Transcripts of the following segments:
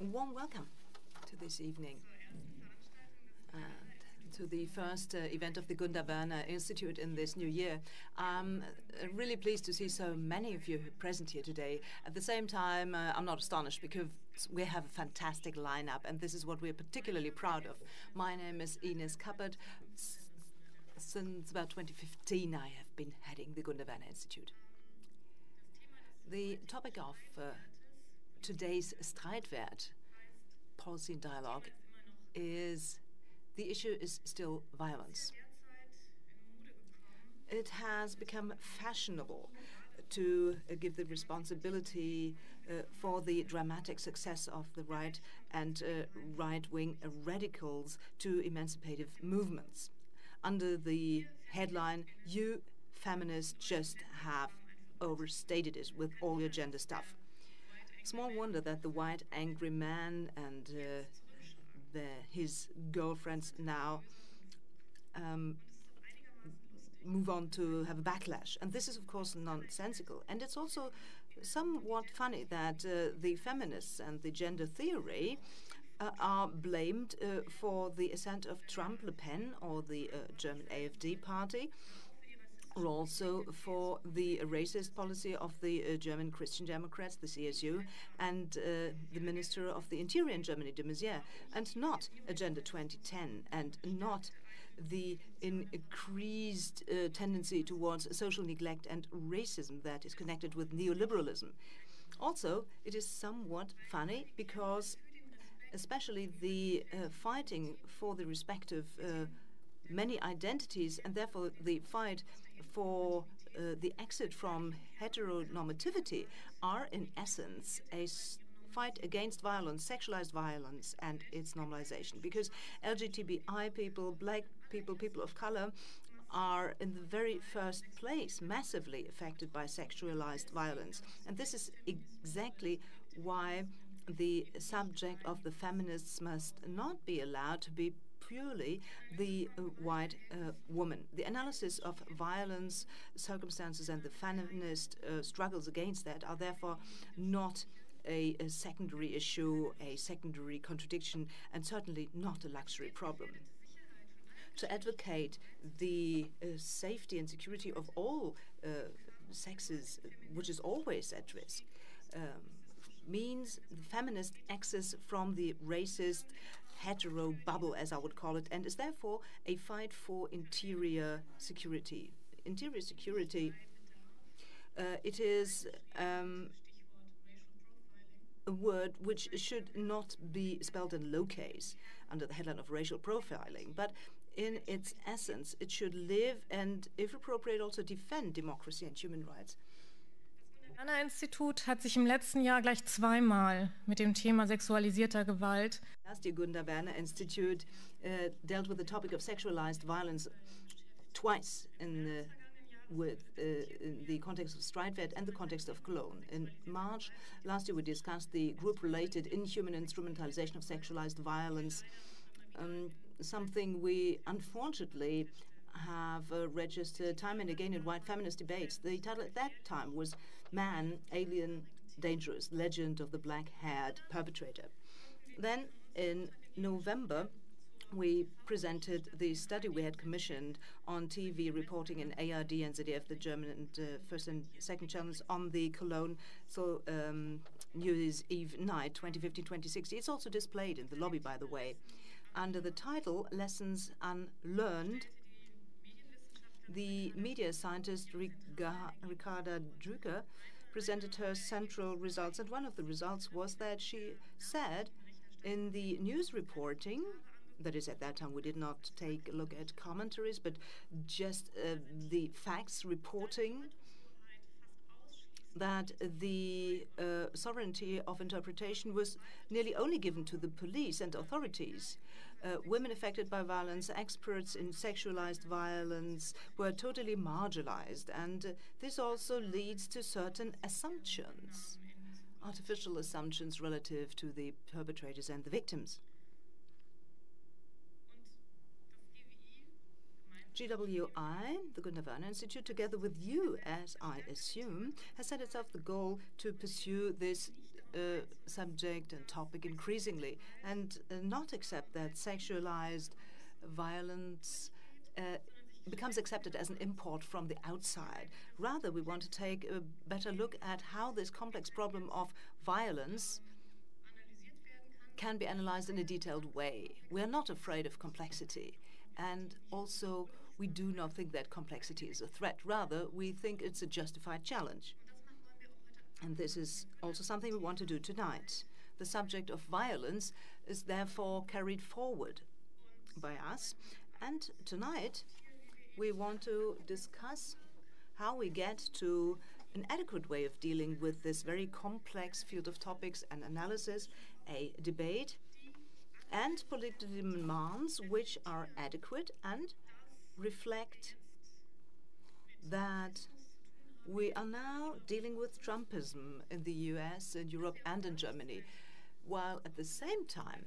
Warm welcome to this evening and to the first event of the Gunda-Werner-Institut in this new year. I'm really pleased to see so many of you present here today. At the same time, I'm not astonished because we have a fantastic lineup, and this is what we're particularly proud of. My name is Ines Kappert. Since about 2015, I have been heading the Gunda-Werner-Institut. The topic of today's Streit-Wert policy and dialogue is the issue is still violence. It has become fashionable to give the responsibility for the dramatic success of the right and right-wing radicals to emancipative movements. Under the headline, "You feminists just have overstated it with all your gender stuff." Small wonder that the white angry man and his girlfriends now move on to have a backlash. And this is, of course, nonsensical. And it's also somewhat funny that the feminists and the gender theory are blamed for the ascent of Trump, Le Pen, or the German AfD party, or also for the racist policy of the German Christian Democrats, the CSU, and the Minister of the Interior in Germany, de Maizière, and not Agenda 2010, and not the increased tendency towards social neglect and racism that is connected with neoliberalism. Also, it is somewhat funny because especially the fighting for the respective many identities, and therefore the fight for the exit from heteronormativity, are in essence a fight against violence, sexualized violence, and its normalization. Because LGBTI people, black people, people of color, are in the very first place massively affected by sexualized violence. And this is exactly why the subject of the feminists must not be allowed to be purely the white woman. The analysis of violence, circumstances, and the feminist struggles against that are therefore not a secondary issue, a secondary contradiction, and certainly not a luxury problem. To advocate the safety and security of all sexes, which is always at risk, means the feminist access from the racist hetero bubble, as I would call it, and is therefore a fight for interior security. Interior security, it is a word which should not be spelled in lowercase under the headline of racial profiling, but in its essence, it should live and, if appropriate, also defend democracy and human rights. Das Gunda-Werner-Institut hat sich im letzten Jahr gleich zweimal mit dem Thema sexualisierter Gewalt. Last year, Gunda-Werner-Institut dealt with the topic of sexualized violence twice in the context of Streit-Wert and the context of Cologne. In March last year, we discussed the group-related inhuman instrumentalization of sexualized violence, something we unfortunately have registered time and again in white feminist debates. The title at that time was "Man, Alien, Dangerous, Legend of the Black-Haired Perpetrator." Then in November, we presented the study we had commissioned on TV reporting in ARD and ZDF, the German and first and second channels, on the Cologne New Year's Eve night, 2015-2016. It's also displayed in the lobby, by the way. Under the title "Lessons Unlearned," the media scientist Ricarda Grieger presented her central results, and one of the results was that she said in the news reporting, that is, at that time we did not take a look at commentaries, but just the facts reporting, that the sovereignty of interpretation was nearly only given to the police and authorities. Women affected by violence, experts in sexualized violence, were totally marginalized, and this also leads to certain assumptions, artificial assumptions relative to the perpetrators and the victims. GWI, the Gunda-Werner-Institut, together with you, as I assume, has set itself the goal to pursue this subject and topic increasingly, and not accept that sexualized violence becomes accepted as an import from the outside. Rather, we want to take a better look at how this complex problem of violence can be analyzed in a detailed way. We are not afraid of complexity, and also we do not think that complexity is a threat. Rather, we think it's a justified challenge. And this is also something we want to do tonight. The subject of violence is therefore carried forward by us, and tonight we want to discuss how we get to an adequate way of dealing with this very complex field of topics and analysis, a debate, and political demands which are adequate and reflect that we are now dealing with Trumpism in the US, in Europe, and in Germany, while at the same time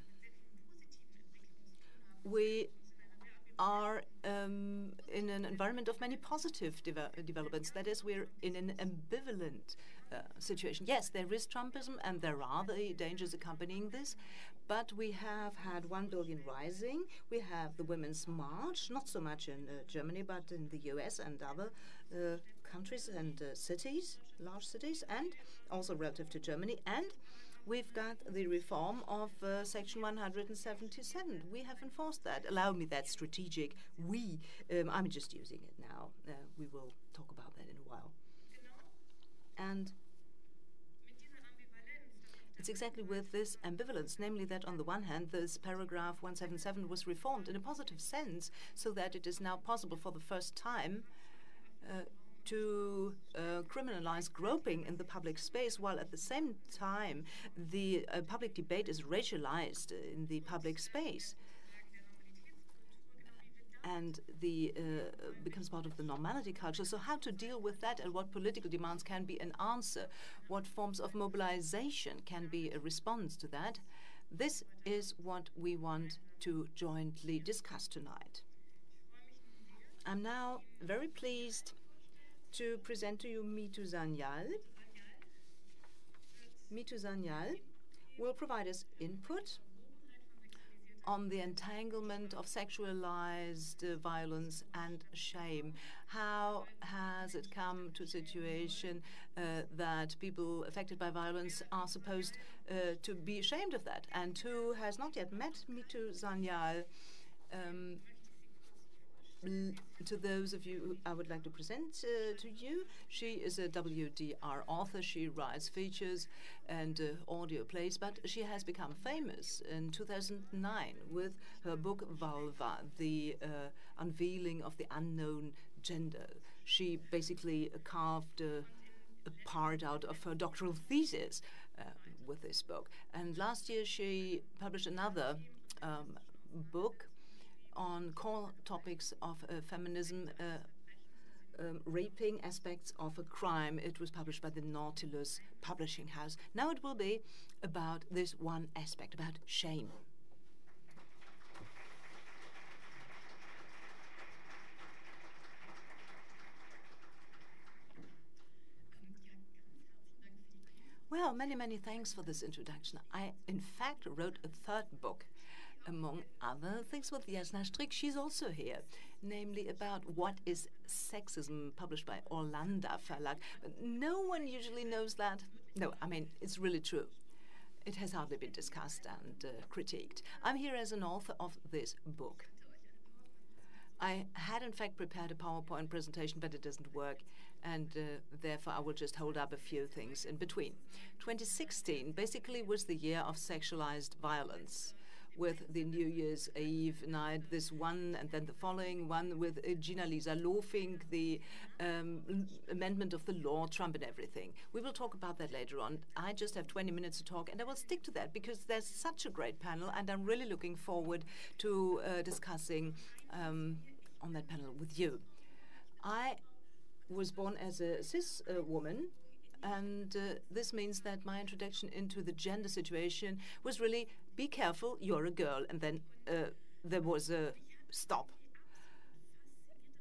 we are in an environment of many positive developments. That is, we're in an ambivalent situation. Yes, there is Trumpism, and there are the dangers accompanying this, but we have had 1 billion rising. We have the Women's March, not so much in Germany, but in the US and other countries and cities, large cities, and also relative to Germany. And we've got the reform of Section 177. We have enforced that. Allow me that strategic we. I'm just using it now. We will talk about that in a while. And it's exactly with this ambivalence, namely that on the one hand, this paragraph 177 was reformed in a positive sense so that it is now possible for the first time to criminalize groping in the public space, while at the same time the public debate is racialized in the public space and becomes part of the normality culture. So how to deal with that, and what political demands can be an answer? What forms of mobilization can be a response to that? This is what we want to jointly discuss tonight. I'm now very pleased to present to you Mithu Sanyal. Mithu Sanyal will provide us input on the entanglement of sexualized violence and shame. How has it come to a situation that people affected by violence are supposed to be ashamed of that? And who has not yet met Mithu Sanyal, to those of you I would like to present to you, she is a WDR author. She writes features and audio plays, but she has become famous in 2009 with her book Vulva, the unveiling of the unknown gender. She basically carved a part out of her doctoral thesis with this book. And last year she published another book on core topics of feminism, raping aspects of a crime. It was published by the Nautilus Publishing House. Now it will be about this one aspect, about shame. Well, many, many thanks for this introduction. I, in fact, wrote a third book, among other things, with Jasna Strick. She's also here, namely about what is sexism, published by Orlando Verlag. No one usually knows that. No, I mean, it's really true. It has hardly been discussed and critiqued. I'm here as an author of this book. I had, in fact, prepared a PowerPoint presentation, but it doesn't work, and therefore I will just hold up a few things in between. 2016 basically was the year of sexualized violence, with the New Year's Eve night, this one, and then the following one with Gina-Lisa Lofink, the amendment of the law, Trump and everything. We will talk about that later on. I just have 20 minutes to talk, and I will stick to that because there's such a great panel, and I'm really looking forward to discussing on that panel with you. I was born as a cis woman, and this means that my introduction into the gender situation was really, be careful, you're a girl. And then there was a stop.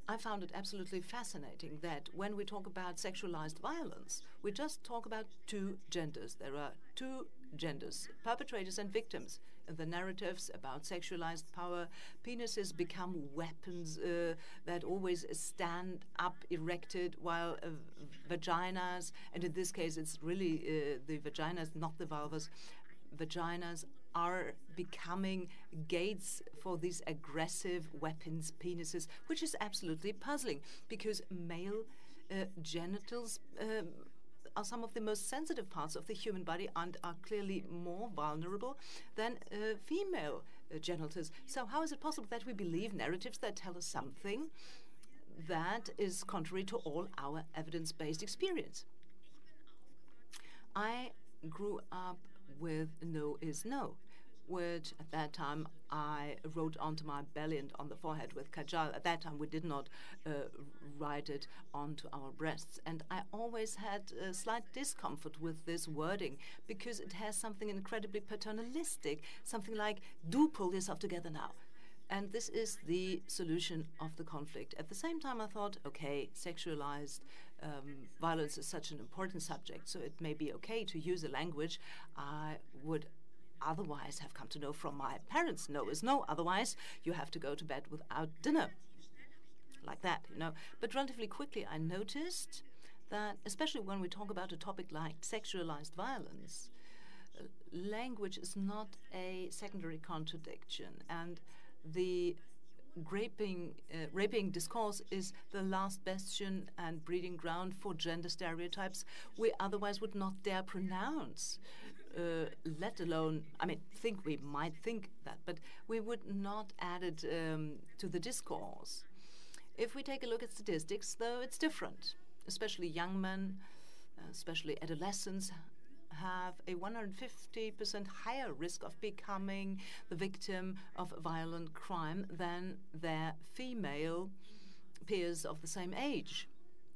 I found it absolutely fascinating that when we talk about sexualized violence, we just talk about two genders. There are two genders, perpetrators and victims. And the narratives about sexualized power, penises become weapons that always stand up erected, while vaginas, and in this case it's really the vaginas, not the vulvas, vaginas are becoming gates for these aggressive weapons, penises, which is absolutely puzzling because male genitals are some of the most sensitive parts of the human body and are clearly more vulnerable than female genitals. So how is it possible that we believe narratives that tell us something that is contrary to all our evidence-based experience? I grew up with no is no, which at that time I wrote onto my belly and on the forehead with Katja. At that time we did not write it onto our breasts. And I always had a slight discomfort with this wording because it has something incredibly paternalistic, something like, do pull yourself together now. And this is the solution of the conflict. At the same time, I thought, okay, sexualized violence is such an important subject, so it may be okay to use a language I would otherwise have come to know from my parents. No is no, otherwise you have to go to bed without dinner. Like that, you know. But relatively quickly I noticed that, especially when we talk about a topic like sexualized violence, language is not a secondary contradiction, and the raping discourse is the last bastion and breeding ground for gender stereotypes we otherwise would not dare pronounce, let alone, I mean, we might think that, but we would not add it to the discourse. If we take a look at statistics, though, it's different. Especially young men, especially adolescents, have a 150% higher risk of becoming the victim of violent crime than their female peers of the same age.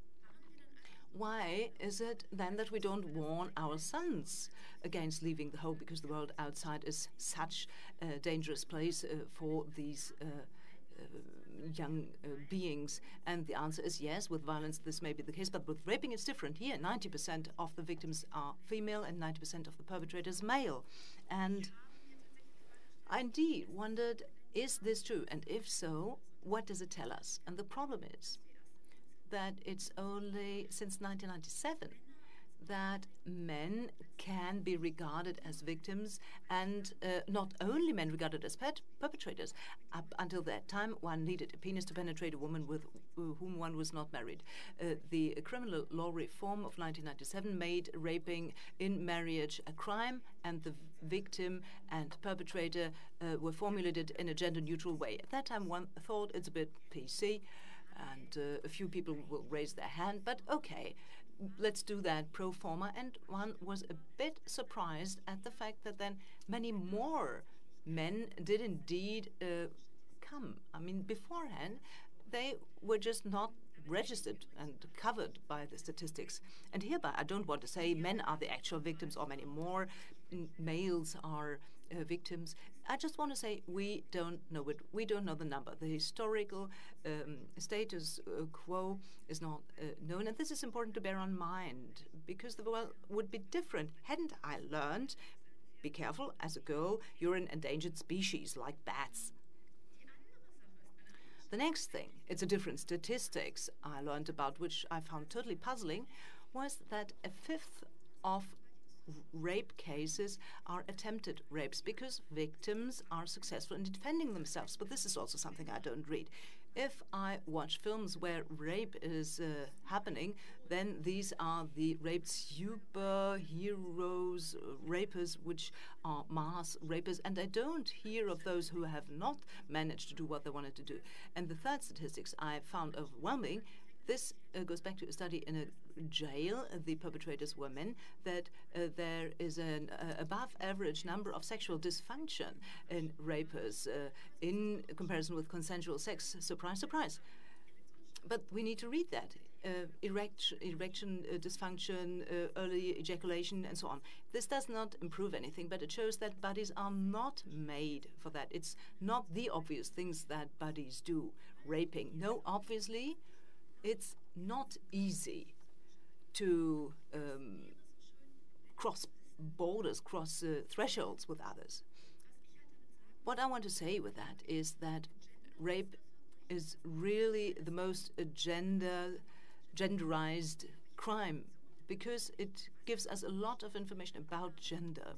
Why is it then that we don't warn our sons against leaving the home because the world outside is such a dangerous place for these young beings? And the answer is yes, with violence this may be the case, but with raping it's different. Here, 90% of the victims are female and 90% of the perpetrators male. And I indeed wondered, is this true? And if so, what does it tell us? And the problem is that it's only since 1997 that men can be regarded as victims, and not only men regarded as perpetrators. Up until that time, one needed a penis to penetrate a woman with whom one was not married. The criminal law reform of 1997 made raping in marriage a crime, and the victim and perpetrator were formulated in a gender-neutral way. At that time, one thought it's a bit PC, and a few people will raise their hand, but okay, let's do that pro forma. And one was a bit surprised at the fact that then many more men did indeed come. I mean, beforehand, they were just not registered and covered by the statistics. And hereby, I don't want to say men are the actual victims or many more males are victims. I just want to say we don't know it. We don't know the number. The historical status quo is not known, and this is important to bear in mind because the world would be different hadn't I learned, be careful, as a girl, you're an endangered species like bats. The next thing, it's a different statistics I learned about, which I found totally puzzling, was that a fifth of rape cases are attempted rapes because victims are successful in defending themselves. But this is also something I don't read. If I watch films where rape is happening, then these are the raped superheroes, rapers, which are mass rapers, and I don't hear of those who have not managed to do what they wanted to do. And the third statistics I found overwhelming. This goes back to a study in a jail. The perpetrators were men, that there is an above average number of sexual dysfunction in rapers in comparison with consensual sex. Surprise, surprise. But we need to read that. erection dysfunction, early ejaculation, and so on. This does not improve anything, but it shows that bodies are not made for that. It's not the obvious things that bodies do. Raping. No, obviously, it's not easy to cross borders, cross thresholds with others. What I want to say with that is that rape is really the most genderized crime because it gives us a lot of information about gender.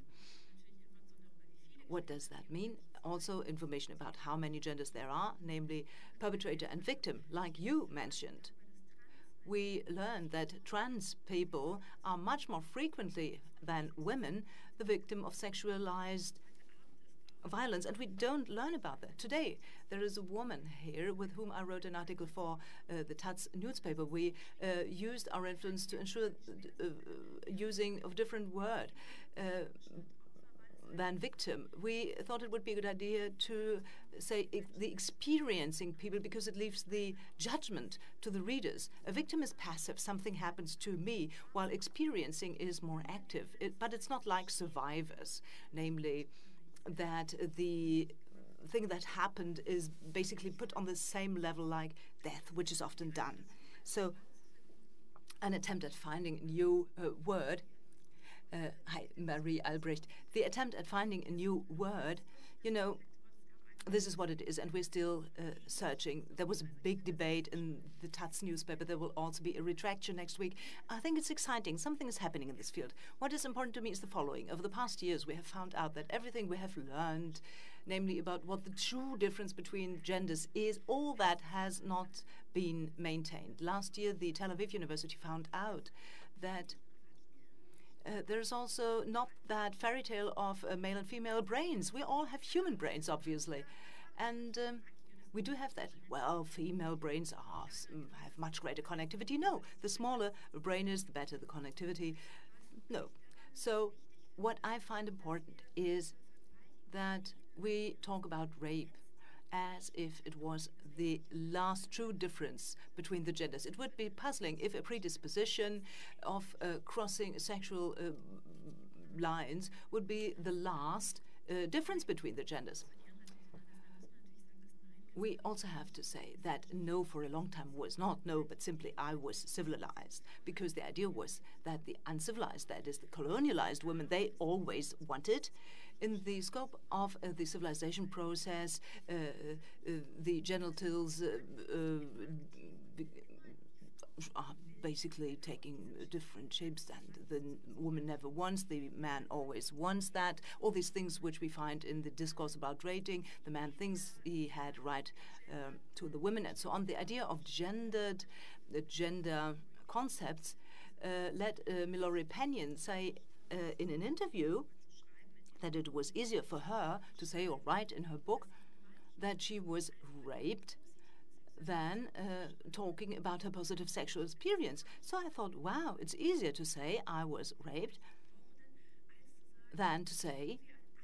What does that mean? Also information about how many genders there are, namely perpetrator and victim, like you mentioned. We learned that trans people are much more frequently than women the victim of sexualized violence, and we don't learn about that. Today, there is a woman here with whom I wrote an article for the Taz newspaper. We used our influence to ensure using of different word than victim. We thought it would be a good idea to say the experiencing people because it leaves the judgment to the readers. A victim is passive. Something happens to me, while experiencing is more active. But it's not like survivors, namely that the thing that happened is basically put on the same level like death, which is often done. So an attempt at finding a new word. Hi, Marie Albrecht. The attempt at finding a new word, you know, this is what it is, and we're still searching. There was a big debate in the Taz newspaper. There will also be a retraction next week. I think it's exciting. Something is happening in this field. What is important to me is the following. Over the past years, we have found out that everything we have learned, namely about what the true difference between genders is, all that has not been maintained. Last year, the Tel Aviv University found out that there's also not that fairy tale of male and female brains. We all have human brains, obviously. And we do have that. Well, female brains have much greater connectivity. No, the smaller the brain is, the better the connectivity. No. So what I find important is that we talk about rape as if it was the last true difference between the genders. It would be puzzling if a predisposition of crossing sexual lines would be the last difference between the genders. We also have to say that no for a long time was not no, but simply I was civilized, because the idea was that the uncivilized, that is the colonialized women, they always wanted. In the scope of the civilization process, the genitals are basically taking different shapes, and the woman never wants, the man always wants that. All these things which we find in the discourse about rating, the man thinks he had right to the women, and so on. The idea of gender concepts let Milori Pennion say in an interview that it was easier for her to say or write in her book that she was raped than talking about her positive sexual experience. So I thought, wow, it's easier to say I was raped than to say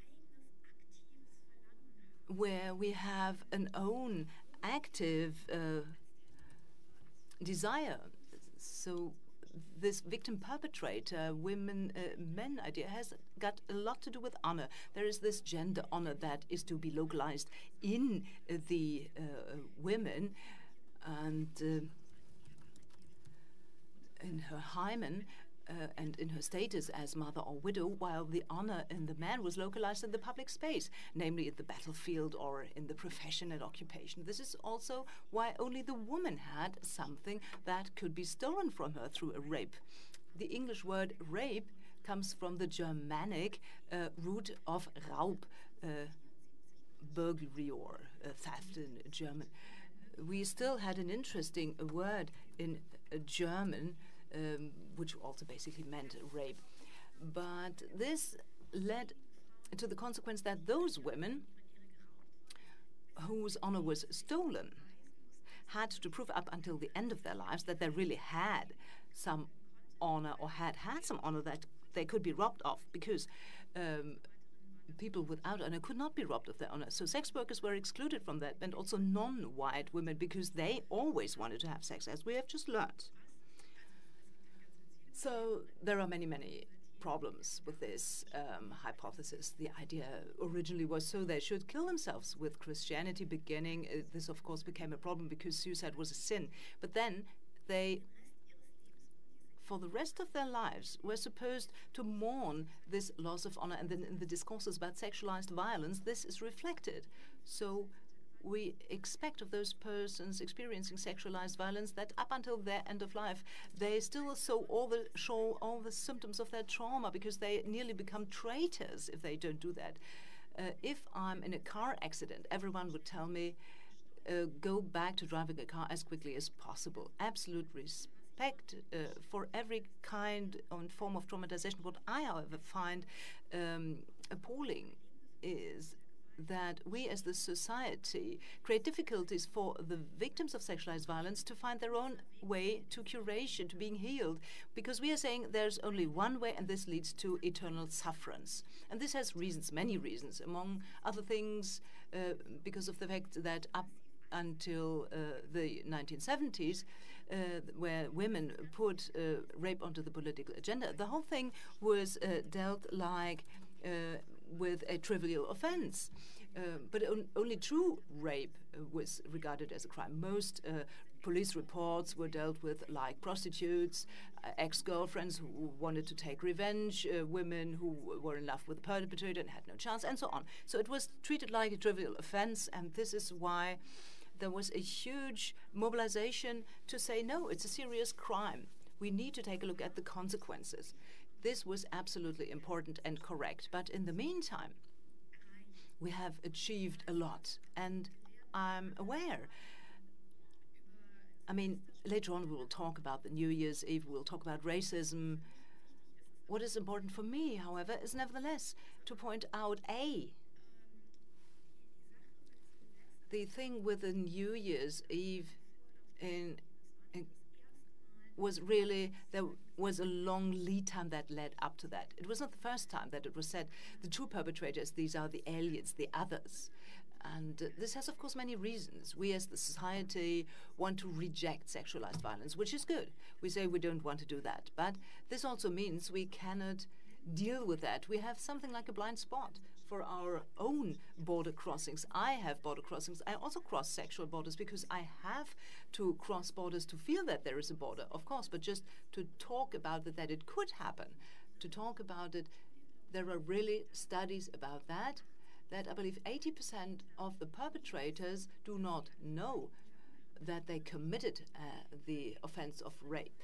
where we have an own active desire. So this victim-perpetrator, women, men idea has got a lot to do with honor. There is this gender honor that is to be localized in the women, and in her hymen and in her status as mother or widow, while the honor in the man was localized in the public space, namely in the battlefield or in the profession and occupation. This is also why only the woman had something that could be stolen from her through a rape. The English word rape comes from the Germanic root of Raub, burglary or theft in German. We still had an interesting word in German which also basically meant rape. But this led to the consequence that those women whose honor was stolen had to prove up until the end of their lives that they really had some honor or had some honor that they could be robbed of, because people without honor could not be robbed of their honor. So sex workers were excluded from that, and also non-white women, because they always wanted to have sex, as we have just learned. So there are many, many problems with this hypothesis. The idea originally was so they should kill themselves. With Christianity beginning, this of course became a problem because suicide was a sin. But then they, for the rest of their lives, were supposed to mourn this loss of honor. And then in the discourses about sexualized violence, this is reflected. So we expect of those persons experiencing sexualized violence that up until their end of life, they still show all the symptoms of their trauma, because they nearly become traitors if they don't do that. If I'm in a car accident, everyone would tell me, go back to driving a car as quickly as possible. Absolute respect for every kind and form of traumatization. What I, however, find appalling is that we as the society create difficulties for the victims of sexualized violence to find their own way to curation, to being healed, because we are saying there's only one way and this leads to eternal sufferance. And this has reasons, many reasons, among other things because of the fact that up until the 1970s, where women put rape onto the political agenda, the whole thing was dealt like with a trivial offense. But only true rape was regarded as a crime. Most police reports were dealt with like prostitutes, ex-girlfriends who wanted to take revenge, women who were in love with the perpetrator and had no chance, and so on. So it was treated like a trivial offense, and this is why there was a huge mobilization to say, no, it's a serious crime. We need to take a look at the consequences. This was absolutely important and correct. But in the meantime, we have achieved a lot, and I'm aware. I mean, later on we will talk about the New Year's Eve, we'll talk about racism. What is important for me, however, is nevertheless to point out the thing with the New Year's Eve was really, there was a long lead time that led up to that. It was not the first time that it was said, the true perpetrators, these are the aliens, the others. And this has, of course, many reasons. We as the society want to reject sexualized violence, which is good. We say we don't want to do that. But this also means we cannot deal with that. We have something like a blind spot for our own border crossings. I have border crossings. I also cross sexual borders because I have to cross borders to feel that there is a border, of course, but just to talk about it, that it could happen, to talk about it. There are really studies about that I believe 80% of the perpetrators do not know that they committed the offense of rape.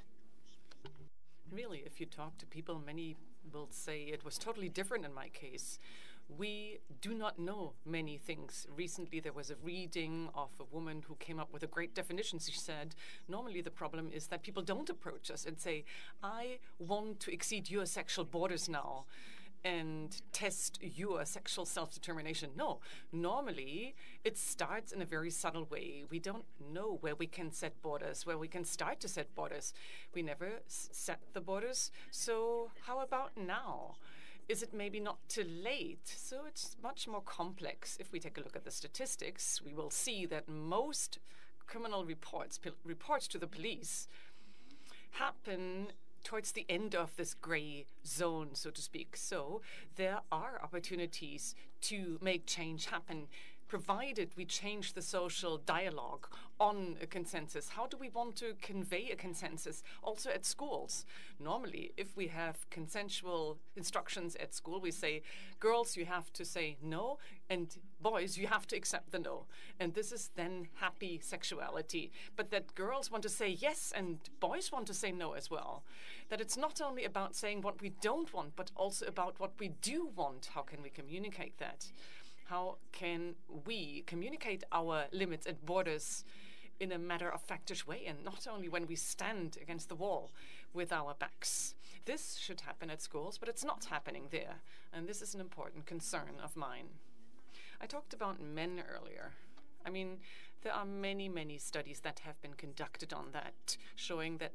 Really, if you talk to people, many will say it was totally different in my case. We do not know many things. Recently, there was a reading of a woman who came up with a great definition. She said, normally the problem is that people don't approach us and say, I want to exceed your sexual borders now and test your sexual self-determination. No, normally it starts in a very subtle way. We don't know where we can set borders, where we can start to set borders. We never set the borders. So how about now? Is it maybe not too late? So it's much more complex. If we take a look at the statistics, we will see that most criminal reports to the police happen towards the end of this gray zone, so to speak. So there are opportunities to make change happen, provided we change the social dialogue on a consensus. How do we want to convey a consensus also at schools? Normally, if we have consensual instructions at school, we say, girls, you have to say no, and boys, you have to accept the no. And this is then happy sexuality. But that girls want to say yes and boys want to say no as well. That it's not only about saying what we don't want, but also about what we do want. How can we communicate that? How can we communicate our limits and borders in a matter-of-factish way, and not only when we stand against the wall with our backs? This should happen at schools, but it's not happening there, and this is an important concern of mine. I talked about men earlier. I mean, there are many, many studies that have been conducted on that, showing that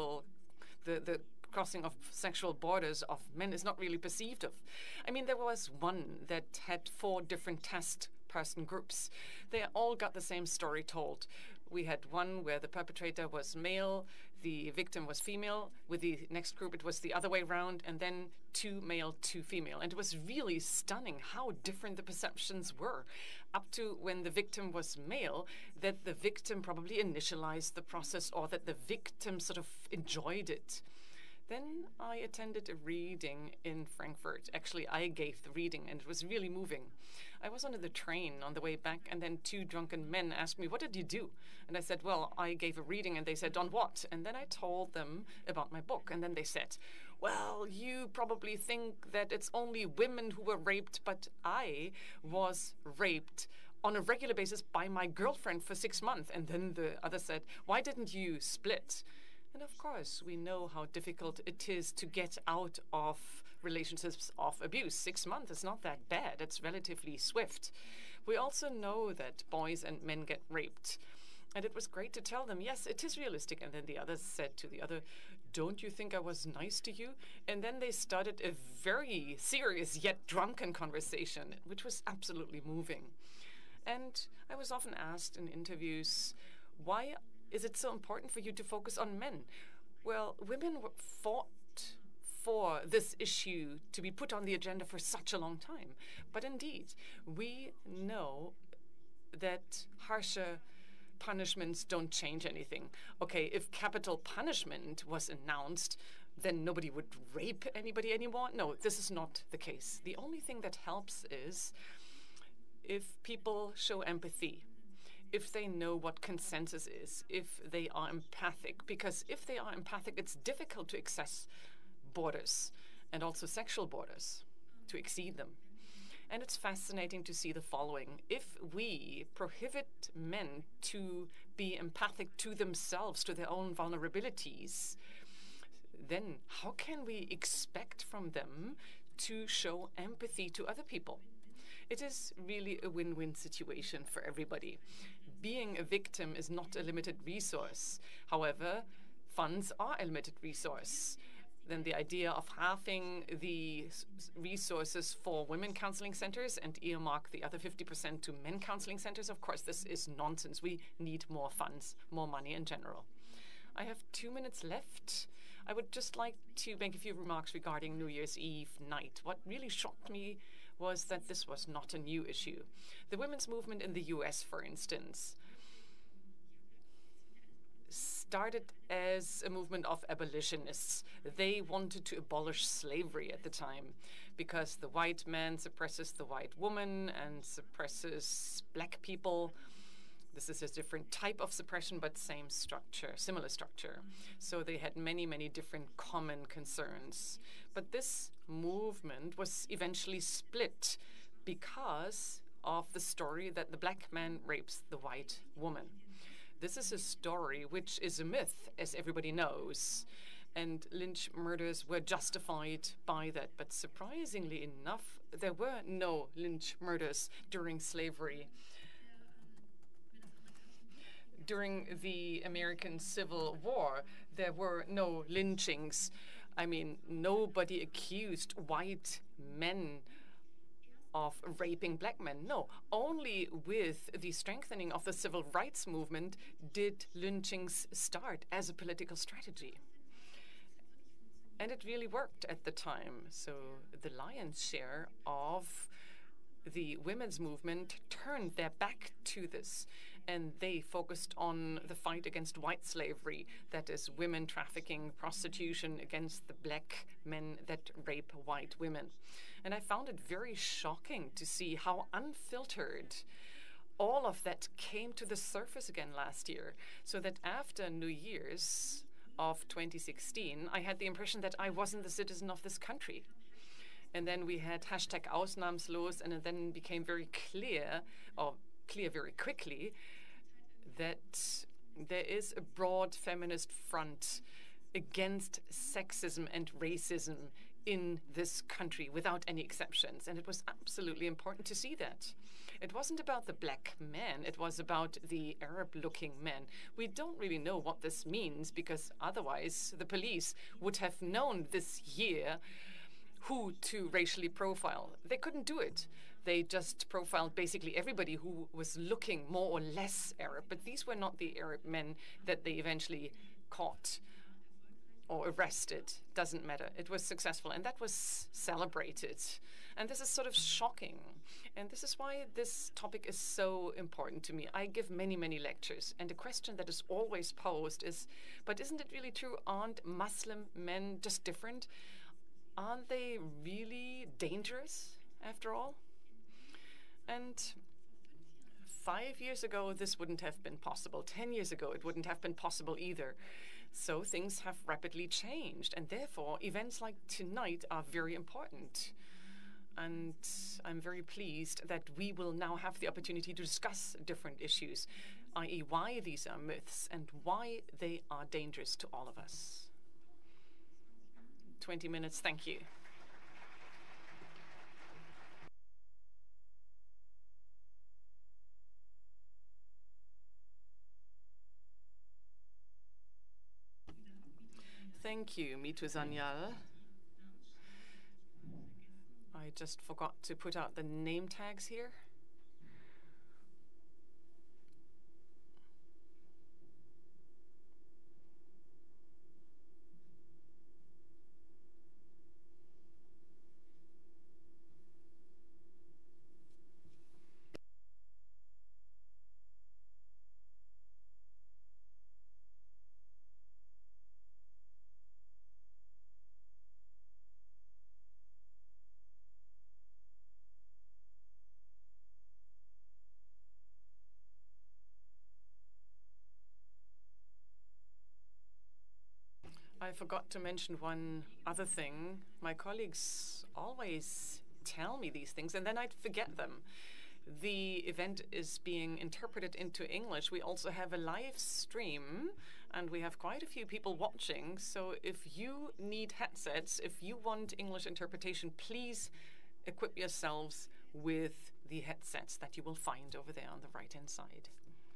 the crossing of sexual borders of men is not really perceived of. I mean, there was one that had 4 different test person groups. They all got the same story told. We had one where the perpetrator was male, the victim was female. With the next group, it was the other way around, and then 2 male, 2 female. And it was really stunning how different the perceptions were, up to when the victim was male, that the victim probably initialized the process or that the victim sort of enjoyed it. Then I attended a reading in Frankfurt. Actually, I gave the reading, and it was really moving. I was on the train on the way back, and then 2 drunken men asked me, "What did you do?" And I said, "Well, I gave a reading," and they said, "On what?" And then I told them about my book, and then they said, "Well, you probably think that it's only women who were raped, but I was raped on a regular basis by my girlfriend for 6 months." And then the other said, "Why didn't you split?" And of course, we know how difficult it is to get out of relationships of abuse. 6 months is not that bad. It's relatively swift. We also know that boys and men get raped. And it was great to tell them, yes, it is realistic. And then the other said to the other, "Don't you think I was nice to you?" And then they started a very serious yet drunken conversation, which was absolutely moving. And I was often asked in interviews, why is it so important for you to focus on men? Well, women fought for this issue to be put on the agenda for such a long time. But indeed, we know that harsher punishments don't change anything. Okay, if capital punishment was announced, then nobody would rape anybody anymore. No, this is not the case. The only thing that helps is if people show empathy, if they know what consensus is, if they are empathic. Because if they are empathic, it's difficult to access borders and also sexual borders, to exceed them. And it's fascinating to see the following. If we prohibit men to be empathic to themselves, to their own vulnerabilities, then how can we expect from them to show empathy to other people? It is really a win-win situation for everybody. Being a victim is not a limited resource. However, funds are a limited resource. Then the idea of halving the resources for women counseling centers and earmark the other 50% to men counseling centers, of course, this is nonsense. We need more funds, more money in general. I have 2 minutes left. I would just like to make a few remarks regarding New Year's Eve night. What really shocked me was that this was not a new issue. The women's movement in the US, for instance, started as a movement of abolitionists. They wanted to abolish slavery at the time because the white man suppresses the white woman and suppresses black people. This is a different type of suppression, but same structure, similar structure. So they had many, many different common concerns. But this movement was eventually split because of the story that the black man rapes the white woman. This is a story which is a myth, as everybody knows. And lynch murders were justified by that. But surprisingly enough, there were no lynch murders during slavery. During the American Civil War, there were no lynchings. I mean, nobody accused white men of raping black men. No, only with the strengthening of the civil rights movement did lynchings start as a political strategy. And it really worked at the time. So the lion's share of the women's movement turned their back to this, and they focused on the fight against white slavery, that is women trafficking, prostitution, against the black men that rape white women. And I found it very shocking to see how unfiltered all of that came to the surface again last year. So that after New Year's of 2016, I had the impression that I wasn't the citizen of this country. And then we had hashtag ausnahmslos, and it then became very clear very quickly, that there is a broad feminist front against sexism and racism in this country without any exceptions. And it was absolutely important to see that. It wasn't about the black man, it was about the Arab-looking men. We don't really know what this means, because otherwise the police would have known this year who to racially profile. They couldn't do it. They just profiled basically everybody who was looking more or less Arab, but these were not the Arab men that they eventually caught. or arrested, doesn't matter. It was successful, and that was celebrated. And this is sort of shocking. And this is why this topic is so important to me. I give many, many lectures, and the question that is always posed is, but isn't it really true? Aren't Muslim men just different? Aren't they really dangerous, after all? And 5 years ago, this wouldn't have been possible. 10 years ago, it wouldn't have been possible either. So things have rapidly changed, and therefore events like tonight are very important. And I'm very pleased that we will now have the opportunity to discuss different issues, i.e. why these are myths and why they are dangerous to all of us. 20 minutes, thank you. Thank you, Mithu Sanyal. I just forgot to put out the name tags here. I forgot to mention one other thing. My colleagues always tell me these things, and then I'd forget them. The event is being interpreted into English. We also have a live stream, and we have quite a few people watching. So if you need headsets, if you want English interpretation, please equip yourselves with the headsets that you will find over there on the right-hand side.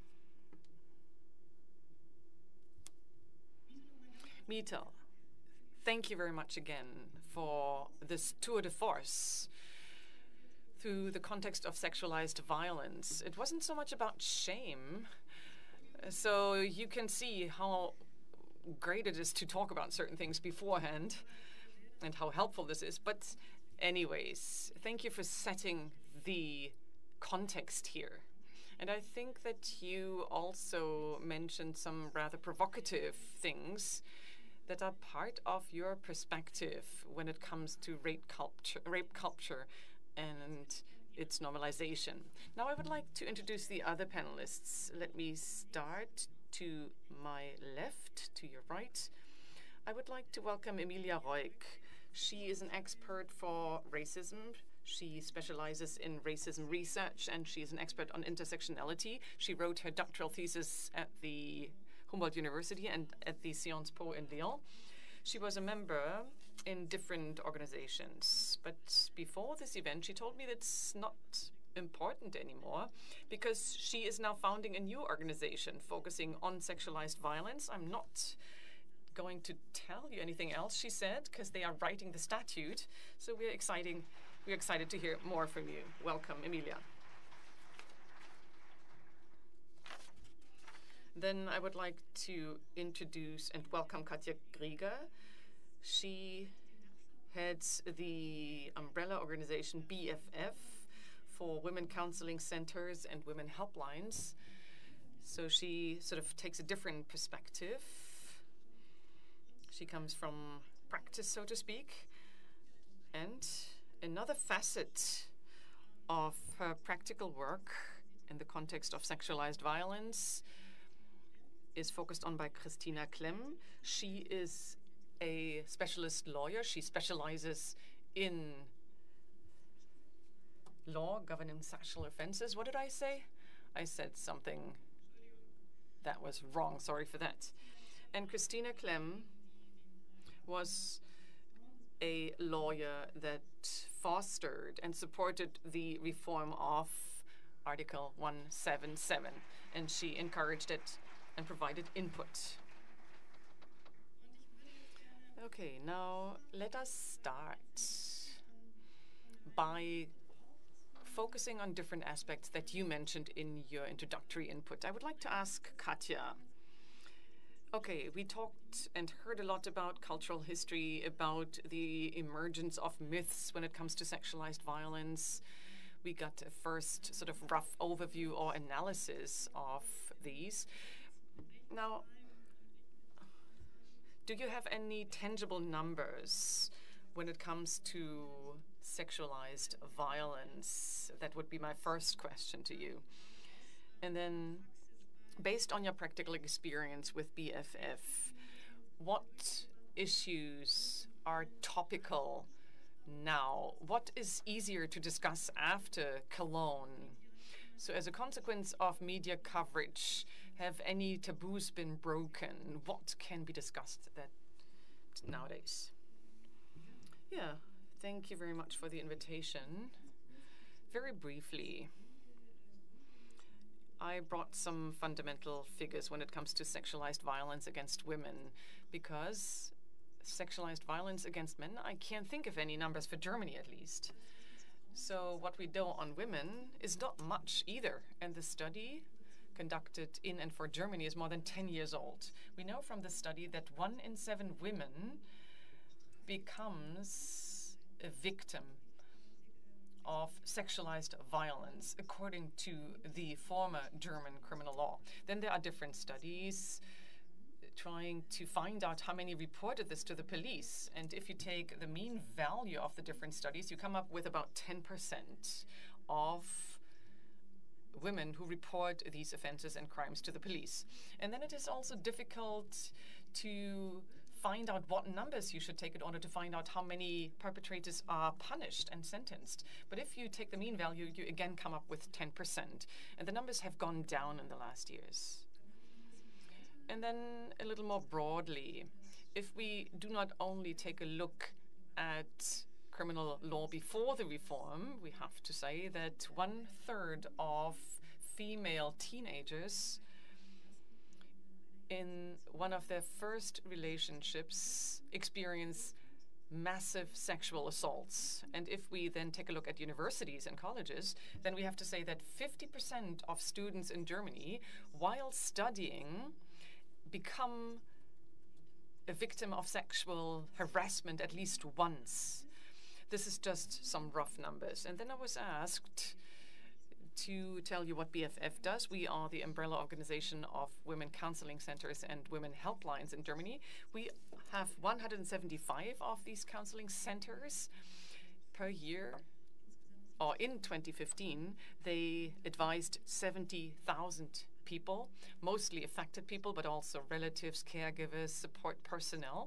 Mithu, thank you very much again for this tour de force through the context of sexualized violence. It wasn't so much about shame, so you can see how great it is to talk about certain things beforehand and how helpful this is. But anyways, thank you for setting the context here. And I think that you also mentioned some rather provocative things that are part of your perspective when it comes to rape culture and its normalization. Now I would like to introduce the other panelists. Let me start to my left, to your right. I would like to welcome Emilia Roig. She is an expert for racism. She specializes in racism research, and she is an expert on intersectionality. She wrote her doctoral thesis at the Humboldt University and at the Sciences Po in Lyon. She was a member in different organizations, but before this event, she told me that's not important anymore because she is now founding a new organization focusing on sexualized violence. I'm not going to tell you anything else, she said, because they are writing the statute. So we're excited to hear more from you. Welcome, Emilia. Then I would like to introduce and welcome Katja Grieger. She heads the umbrella organization BFF for women counseling centers and women helplines. So she sort of takes a different perspective. She comes from practice, so to speak. And another facet of her practical work in the context of sexualized violence is focused on by Christina Clemm. She is a specialist lawyer. She specializes in law governing sexual offenses. What did I say? I said something that was wrong. Sorry for that. And Christina Clemm was a lawyer that fostered and supported the reform of Article 177, and she encouraged it and provided input. Okay, now let us start by focusing on different aspects that you mentioned in your introductory input. I would like to ask Katja, Okay, we talked and heard a lot about cultural history, about the emergence of myths when it comes to sexualized violence. We got a first sort of rough overview or analysis of these. Now, do you have any tangible numbers when it comes to sexualized violence? That would be my first question to you. And then, based on your practical experience with BFF, what issues are topical now? What is easier to discuss after Cologne? So as a consequence of media coverage, have any taboos been broken? What can be discussed that nowadays? Yeah, thank you very much for the invitation. Very briefly, I brought some fundamental figures when it comes to sexualized violence against women, because sexualized violence against men, I can't think of any numbers for Germany at least. So what we know on women is not much either. And the study conducted in and for Germany is more than 10 years old. We know from the study that 1 in 7 women becomes a victim of sexualized violence, according to the former German criminal law. Then there are different studies trying to find out how many reported this to the police. And if you take the mean value of the different studies, you come up with about 10% of women who report these offenses and crimes to the police. And then it is also difficult to find out what numbers you should take in order to find out how many perpetrators are punished and sentenced. But if you take the mean value, you again come up with 10%. And the numbers have gone down in the last years. And then a little more broadly, if we do not only take a look at criminal law before the reform, we have to say that 1/3 of female teenagers in one of their first relationships experience massive sexual assaults. And if we then take a look at universities and colleges, then we have to say that 50% of students in Germany, while studying, become a victim of sexual harassment at least once. This is just some rough numbers. And then I was asked to tell you what BFF does. We are the umbrella organization of women counseling centers and women helplines in Germany. We have 175 of these counseling centers per year. Or in 2015, they advised 70,000 people, mostly affected people, but also relatives, caregivers, support personnel.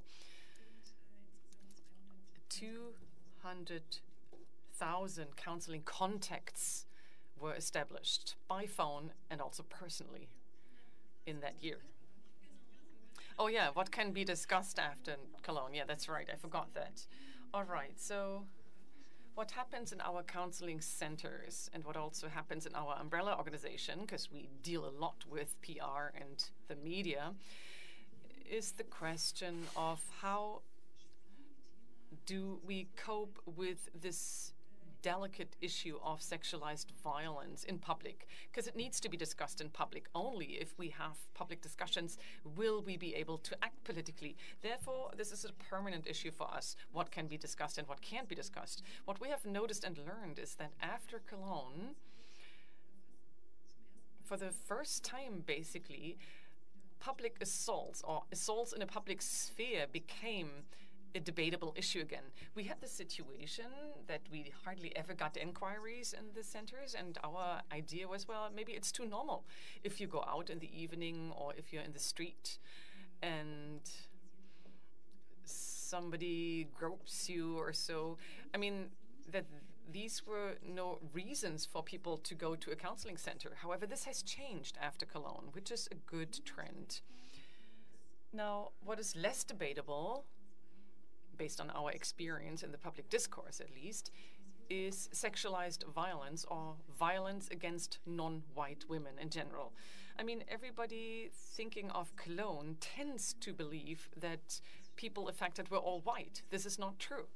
200,000 counseling contacts were established by phone and also personally in that year. Oh yeah, what can be discussed after Cologne? Yeah, that's right, I forgot that. All right, so what happens in our counseling centers and what also happens in our umbrella organization, because we deal a lot with PR and the media, is the question of how do we cope with this delicate issue of sexualized violence in public, because it needs to be discussed in public. Only if we have public discussions will we be able to act politically. Therefore, this is a permanent issue for us, what can be discussed and what can't be discussed. What we have noticed and learned is that after Cologne, for the first time, basically, public assaults or assaults in a public sphere became a debatable issue again. We had the situation that we hardly ever got inquiries in the centers, and our idea was, well, maybe it's too normal if you go out in the evening or if you're in the street and somebody gropes you or so. I mean, that these were no reasons for people to go to a counseling center. However, this has changed after Cologne, which is a good trend. Now, what is less debatable, based on our experience in the public discourse at least, is sexualized violence or violence against non-white women in general. I mean, everybody thinking of Cologne tends to believe that people affected were all white. This is not true.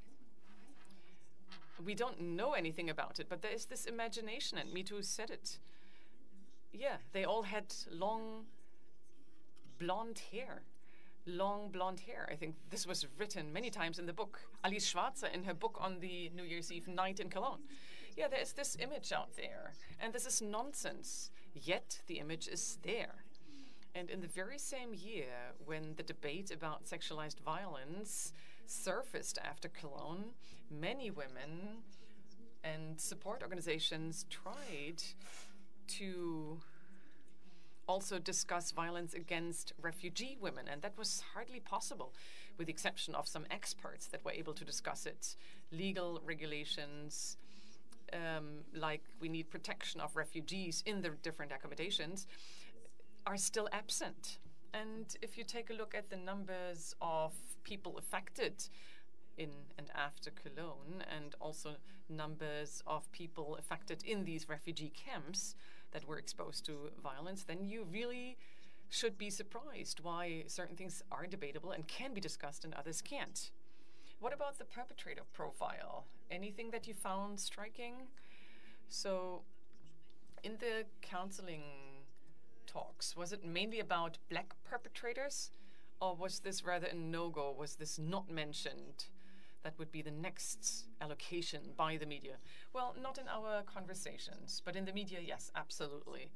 We don't know anything about it, but there is this imagination, and Mithu said it. Yeah, they all had long blonde hair. long blonde hair. I think this was written many times in the book. Alice Schwarzer, in her book on the New Year's Eve night in Cologne. Yeah, there's this image out there, and this is nonsense. Yet the image is there. And in the very same year, when the debate about sexualized violence surfaced after Cologne, many women and support organizations tried to also discuss violence against refugee women, and that was hardly possible, with the exception of some experts that were able to discuss it. Legal regulations, like we need protection of refugees in the different accommodations, are still absent. And if you take a look at the numbers of people affected in and after Cologne, and also numbers of people affected in these refugee camps that were exposed to violence, then you really should be surprised why certain things are debatable and can be discussed and others can't. What about the perpetrator profile? Anything that you found striking? So in the counseling talks, was it mainly about black perpetrators, or was this rather a no-go? Was this not mentioned? That would be the next allocation by the media. Well, not in our conversations, but in the media, yes, absolutely.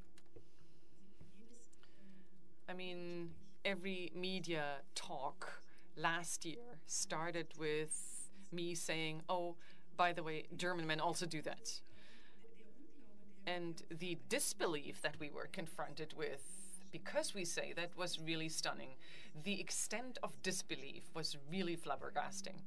I mean, every media talk last year started with me saying, oh, by the way, German men also do that. And the disbelief that we were confronted with, because we say that, was really stunning. The extent of disbelief was really flabbergasting.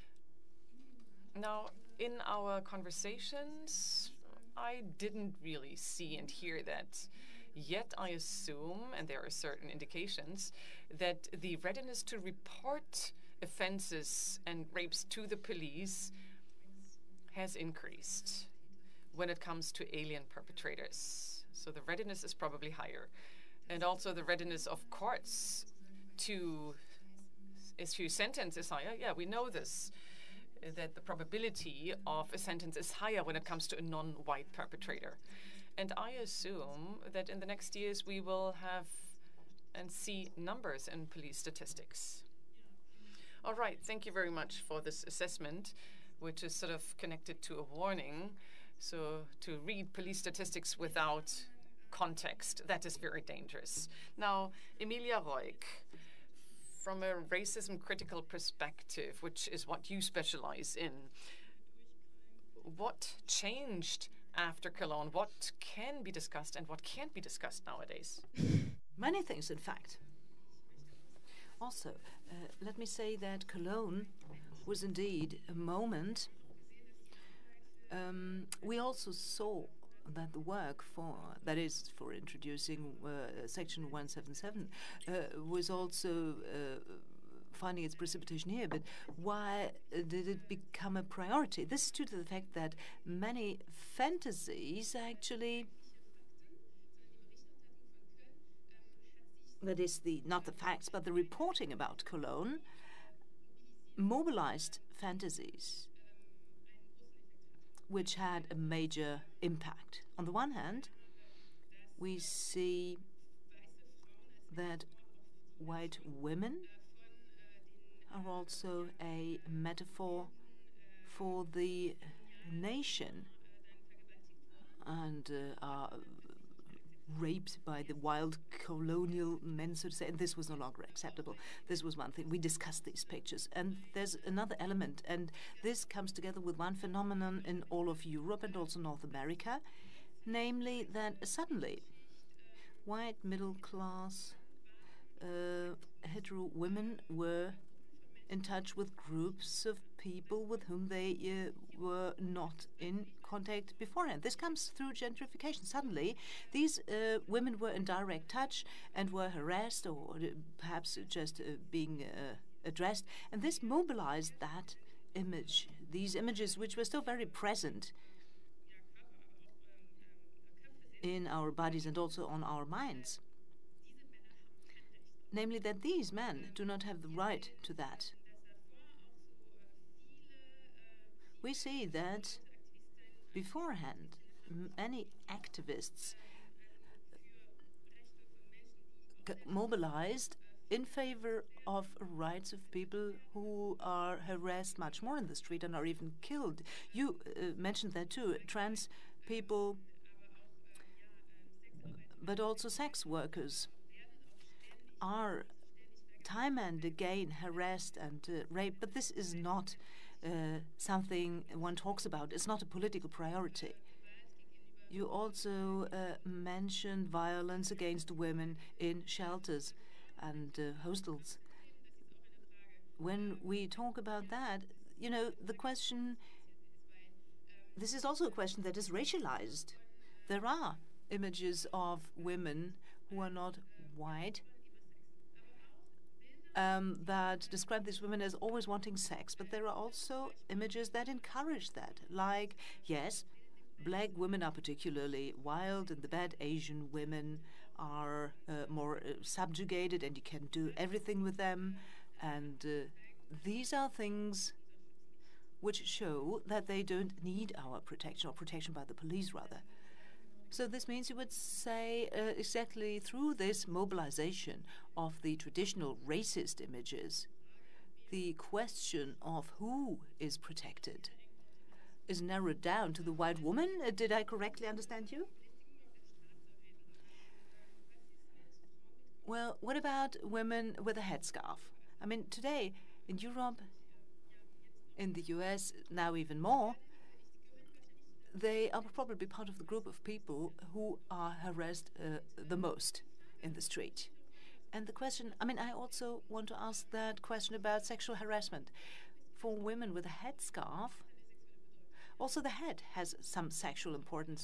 Now, in our conversations, I didn't really see and hear that. Yet I assume, and there are certain indications, that the readiness to report offenses and rapes to the police has increased when it comes to alien perpetrators. So the readiness is probably higher. And also the readiness of courts to issue sentence is higher. Yeah, we know this, that the probability of a sentence is higher when it comes to a non-white perpetrator. And I assume that in the next years we will have and see numbers in police statistics. All right, thank you very much for this assessment, which is sort of connected to a warning. So to read police statistics without context, that is very dangerous. Now, Emilia Roig, from a racism critical perspective, which is what you specialize in, what changed after Cologne? What can be discussed and what can't be discussed nowadays? Many things, in fact. Also, let me say that Cologne was indeed a moment. We also saw that the work that is for introducing Section 177 was also finding its precipitation here. But why did it become a priority? This is due to the fact that many fantasies actually, that is not the facts, but the reporting about Cologne, mobilized fantasies which had a major impact. On the one hand, we see that white women are also a metaphor for the nation and are raped by the wild colonial men, so to say, and this was no longer acceptable. This was one thing. We discussed these pictures. And there's another element, and this comes together with one phenomenon in all of Europe and also North America, namely that suddenly white middle-class hetero women were in touch with groups of people with whom they were not in contact beforehand. This comes through gentrification. Suddenly, these women were in direct touch and were harassed or perhaps just being addressed. And this mobilized that image, these images which were still very present in our bodies and also on our minds. Namely that these men do not have the right to that. We see that beforehand, many activists mobilized in favor of rights of people who are harassed much more in the street and are even killed. You mentioned that too, trans people, but also sex workers are time and again harassed and raped, but this is not something one talks about. It's not a political priority. You also mentioned violence against women in shelters and hostels. When we talk about that, you know, the question, this is also a question that is racialized. There are images of women who are not white that describe these women as always wanting sex, but there are also images that encourage that, like, yes, black women are particularly wild and the bad Asian women are more subjugated and you can do everything with them. And these are things which show that they don't need our protection, or protection by the police, rather. So this means you would say exactly through this mobilization of the traditional racist images, the question of who is protected is narrowed down to the white woman. Did I correctly understand you? Well, what about women with a headscarf? I mean, today in Europe, in the US, now even more, they are probably part of the group of people who are harassed the most in the street. And the question, I mean, I also want to ask that question about sexual harassment. For women with a headscarf, also the head has some sexual importance.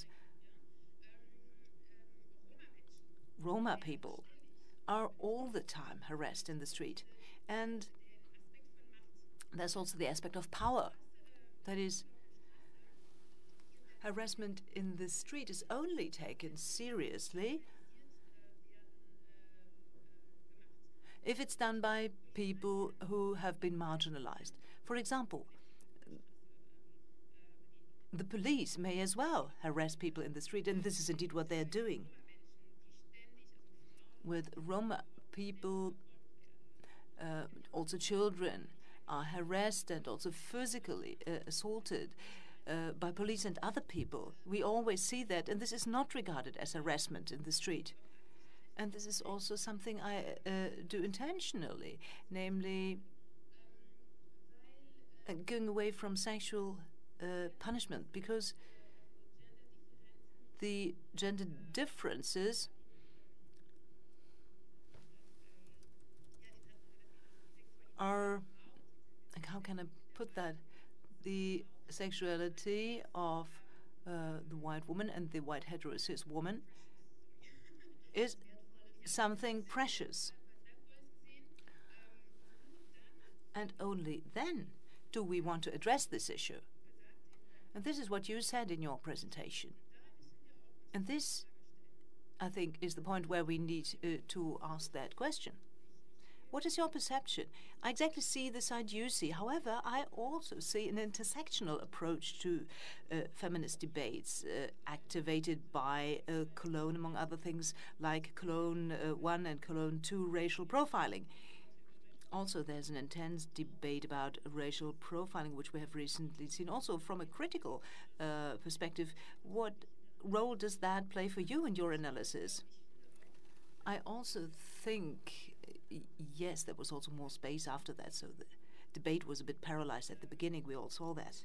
Roma people are all the time harassed in the street. And there's also the aspect of power. That is, harassment in the street is only taken seriously if it's done by people who have been marginalized. For example, the police may as well harass people in the street, and this is indeed what they're doing. With Roma people, also children are harassed and also physically assaulted by police and other people. We always see that, and this is not regarded as harassment in the street. And this is also something I do intentionally, namely going away from sexual punishment, because the gender differences are, like, how can I put that? The sexuality of the white woman and the white heterosis woman is something precious. And only then do we want to address this issue. And this is what you said in your presentation. And this, I think, is the point where we need to ask that question. What is your perception? I exactly see the side you see. However, I also see an intersectional approach to feminist debates activated by Cologne, among other things, like Cologne 1 and Cologne 2 racial profiling. Also, there's an intense debate about racial profiling, which we have recently seen also from a critical perspective. What role does that play for you in your analysis? I also think, yes, there was also more space after that, so the debate was a bit paralyzed at the beginning. We all saw that.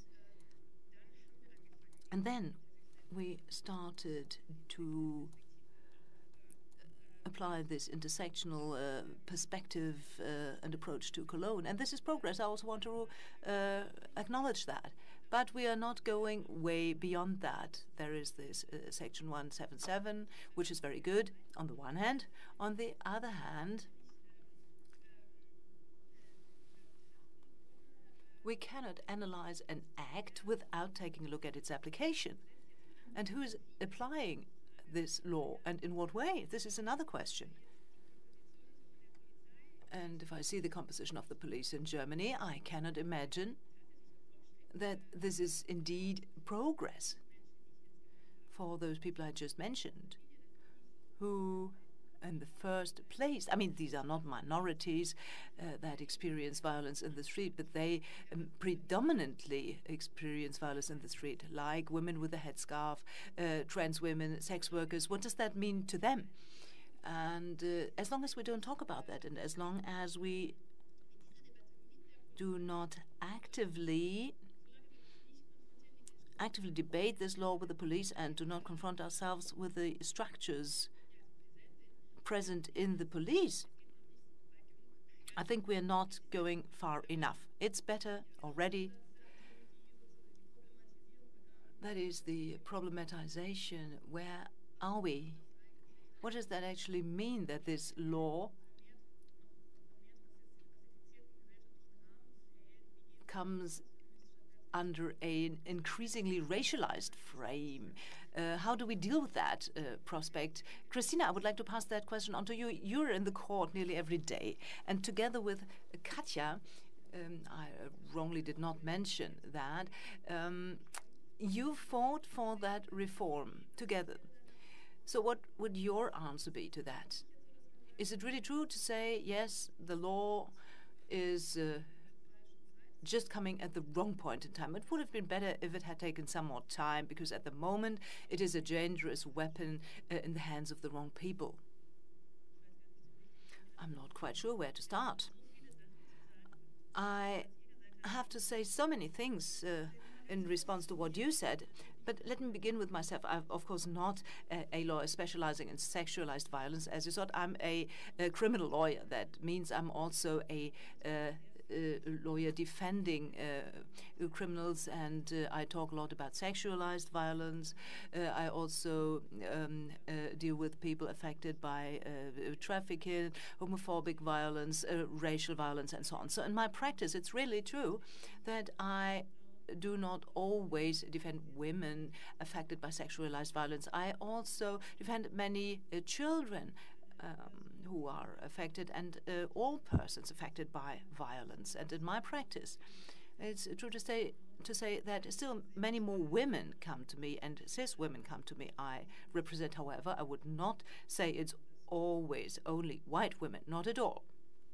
And then we started to apply this intersectional perspective and approach to Cologne. And this is progress. I also want to acknowledge that. But we are not going way beyond that. There is this Section 177, which is very good on the one hand. On the other hand, we cannot analyze an act without taking a look at its application. And who is applying this law, and in what way? This is another question. And if I see the composition of the police in Germany, I cannot imagine that this is indeed progress for those people I just mentioned, who in the first place. I mean, these are not minorities that experience violence in the street, but they predominantly experience violence in the street, like women with a headscarf, trans women, sex workers. What does that mean to them? And as long as we don't talk about that, and as long as we do not actively debate this law with the police and do not confront ourselves with the structures present in the police, I think we're not going far enough. It's better already. That is the problematization. Where are we? What does that actually mean, that this law comes under an increasingly racialized frame? How do we deal with that prospect? Christina, I would like to pass that question on to you. You're in the court nearly every day, and together with Katja, I wrongly did not mention that, you fought for that reform together. So what would your answer be to that? Is it really true to say, yes, the law is just coming at the wrong point in time? It would have been better if it had taken some more time, because at the moment it is a dangerous weapon in the hands of the wrong people. I'm not quite sure where to start. I have to say so many things in response to what you said, but let me begin with myself. I'm, of course, not a lawyer specializing in sexualized violence. As you thought, I'm a criminal lawyer. That means I'm also a lawyer defending criminals, and I talk a lot about sexualized violence. I also deal with people affected by trafficking, homophobic violence, racial violence, and so on. So in my practice, it's really true that I do not always defend women affected by sexualized violence. I also defend many children who are affected, and all persons affected by violence. And in my practice, it's true to say that still many more women come to me, and cis women come to me. I represent, however, I would not say it's always only white women, not at all.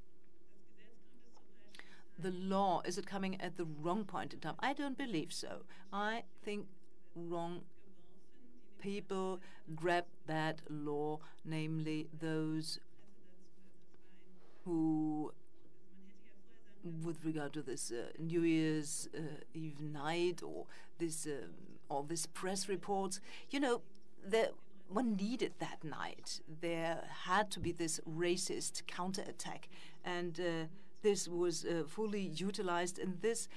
The law, is it coming at the wrong point in time? I don't believe so. I think wrong people grab that law, namely those who, with regard to this New Year's Eve night, or this press reports, you know, one needed that night. There had to be this racist counterattack, and this was fully utilized, and this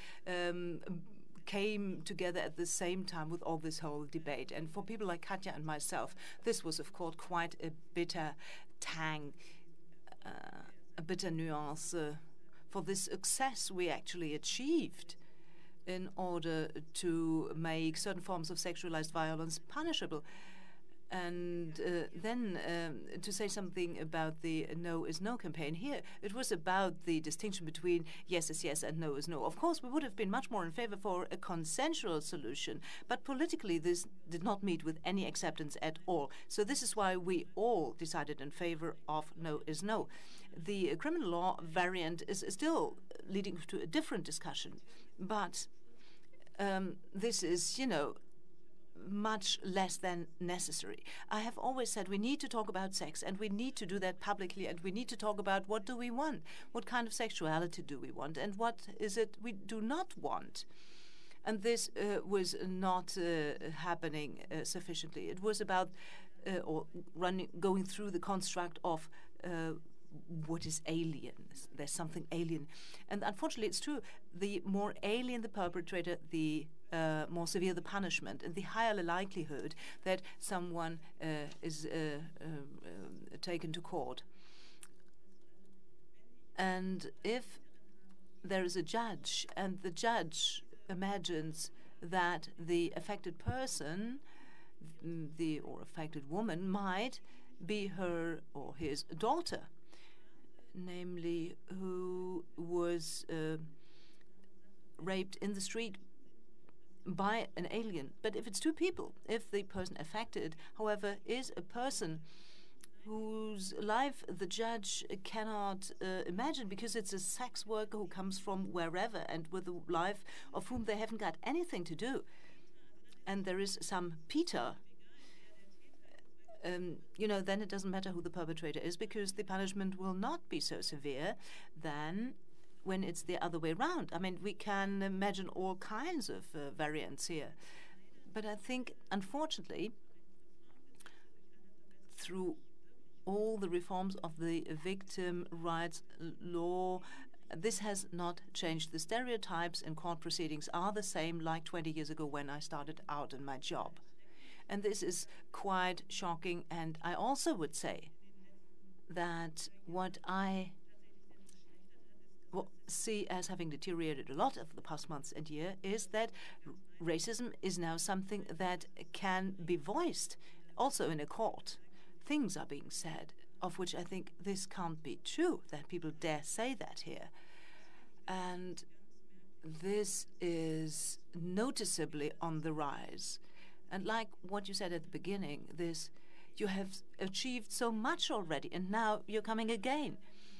came together at the same time with all this whole debate. And for people like Katja and myself, this was, of course, quite a bitter tang, a bitter nuance for this success we actually achieved in order to make certain forms of sexualized violence punishable. And then to say something about the no is no campaign here, it was about the distinction between yes is yes and no is no. Of course, we would have been much more in favor for a consensual solution, but politically this did not meet with any acceptance at all. So this is why we all decided in favor of no is no. The criminal law variant is still leading to a different discussion, but this is, you know, much less than necessary. I have always said we need to talk about sex, and we need to do that publicly, and we need to talk about what do we want, what kind of sexuality do we want, and what is it we do not want. And this was not happening sufficiently. It was about going through the construct of what is alien. There's something alien. And unfortunately, it's true, the more alien the perpetrator, the more severe the punishment, and the higher the likelihood that someone is taken to court. And if there is a judge, and the judge imagines that the affected person, or affected woman, might be her or his daughter, namely who was raped in the street by an alien. But if it's two people, if the person affected, however, is a person whose life the judge cannot imagine, because it's a sex worker who comes from wherever and with a life of whom they haven't got anything to do. And there is some Peter, you know, then it doesn't matter who the perpetrator is, because the punishment will not be so severe than when it's the other way around. I mean, we can imagine all kinds of variants here. But I think, unfortunately, through all the reforms of the victim rights law, this has not changed. The stereotypes in court proceedings are the same like 20 years ago when I started out in my job. And this is quite shocking. And I also would say that what I see as having deteriorated a lot over the past months and year is that racism is now something that can be voiced also in a court. Things are being said of which I think this can't be true, that people dare say that here. And this is noticeably on the rise. And like what you said at the beginning, this, you have achieved so much already, and now you're coming again.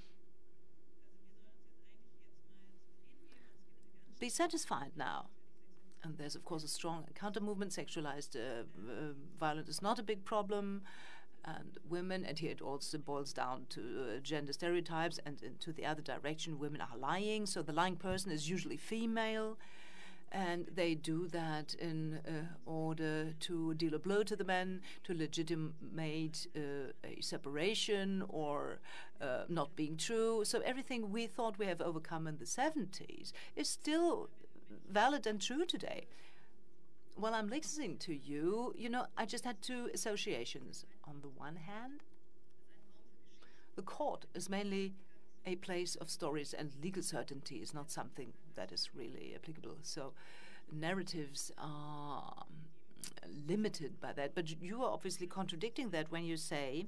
Be satisfied now. And there's, of course, a strong counter-movement. Sexualized violence is not a big problem. And women, and here it also boils down to gender stereotypes, and to the other direction, women are lying. So the lying person is usually female. And they do that in order to deal a blow to the men, to legitimate a separation or not being true. So everything we thought we have overcome in the 70s is still valid and true today. While I'm listening to you, you know, I just had two associations. On the one hand, the court is mainly a place of stories, and legal certainty is not something that is really applicable. So narratives are limited by that. But you are obviously contradicting that when you say,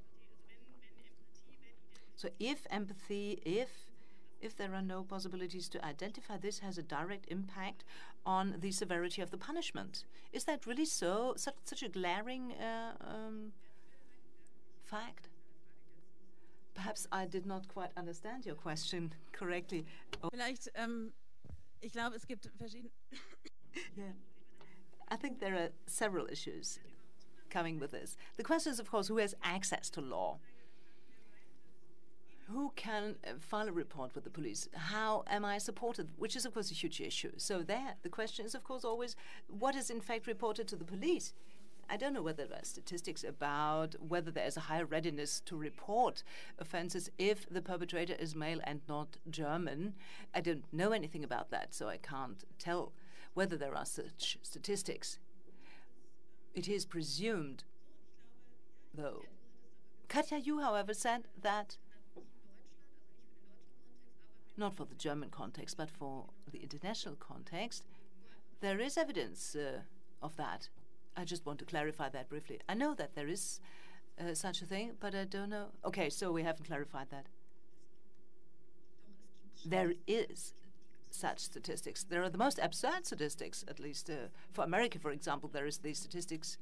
so if empathy, if there are no possibilities to identify, this has a direct impact on the severity of the punishment. Is that really so? Such a glaring fact? Perhaps I did not quite understand your question correctly. Vielleicht, ich glaube, es gibt verschiedene. Yeah. I think there are several issues coming with this. The question is, of course, who has access to law? Who can file a report with the police? How am I supported? Which is, of course, a huge issue. So there, the question is, of course, always what is in fact reported to the police? I don't know whether there are statistics about whether there is a higher readiness to report offenses if the perpetrator is male and not German. I don't know anything about that, so I can't tell whether there are such statistics. It is presumed, though. Katja, you, however, said that not for the German context, but for the international context, there is evidence of that. I just want to clarify that briefly. I know that there is such a thing, but I don't know. Okay, so we haven't clarified that. There is such statistics. There are the most absurd statistics, at least for America, for example. There is the statistics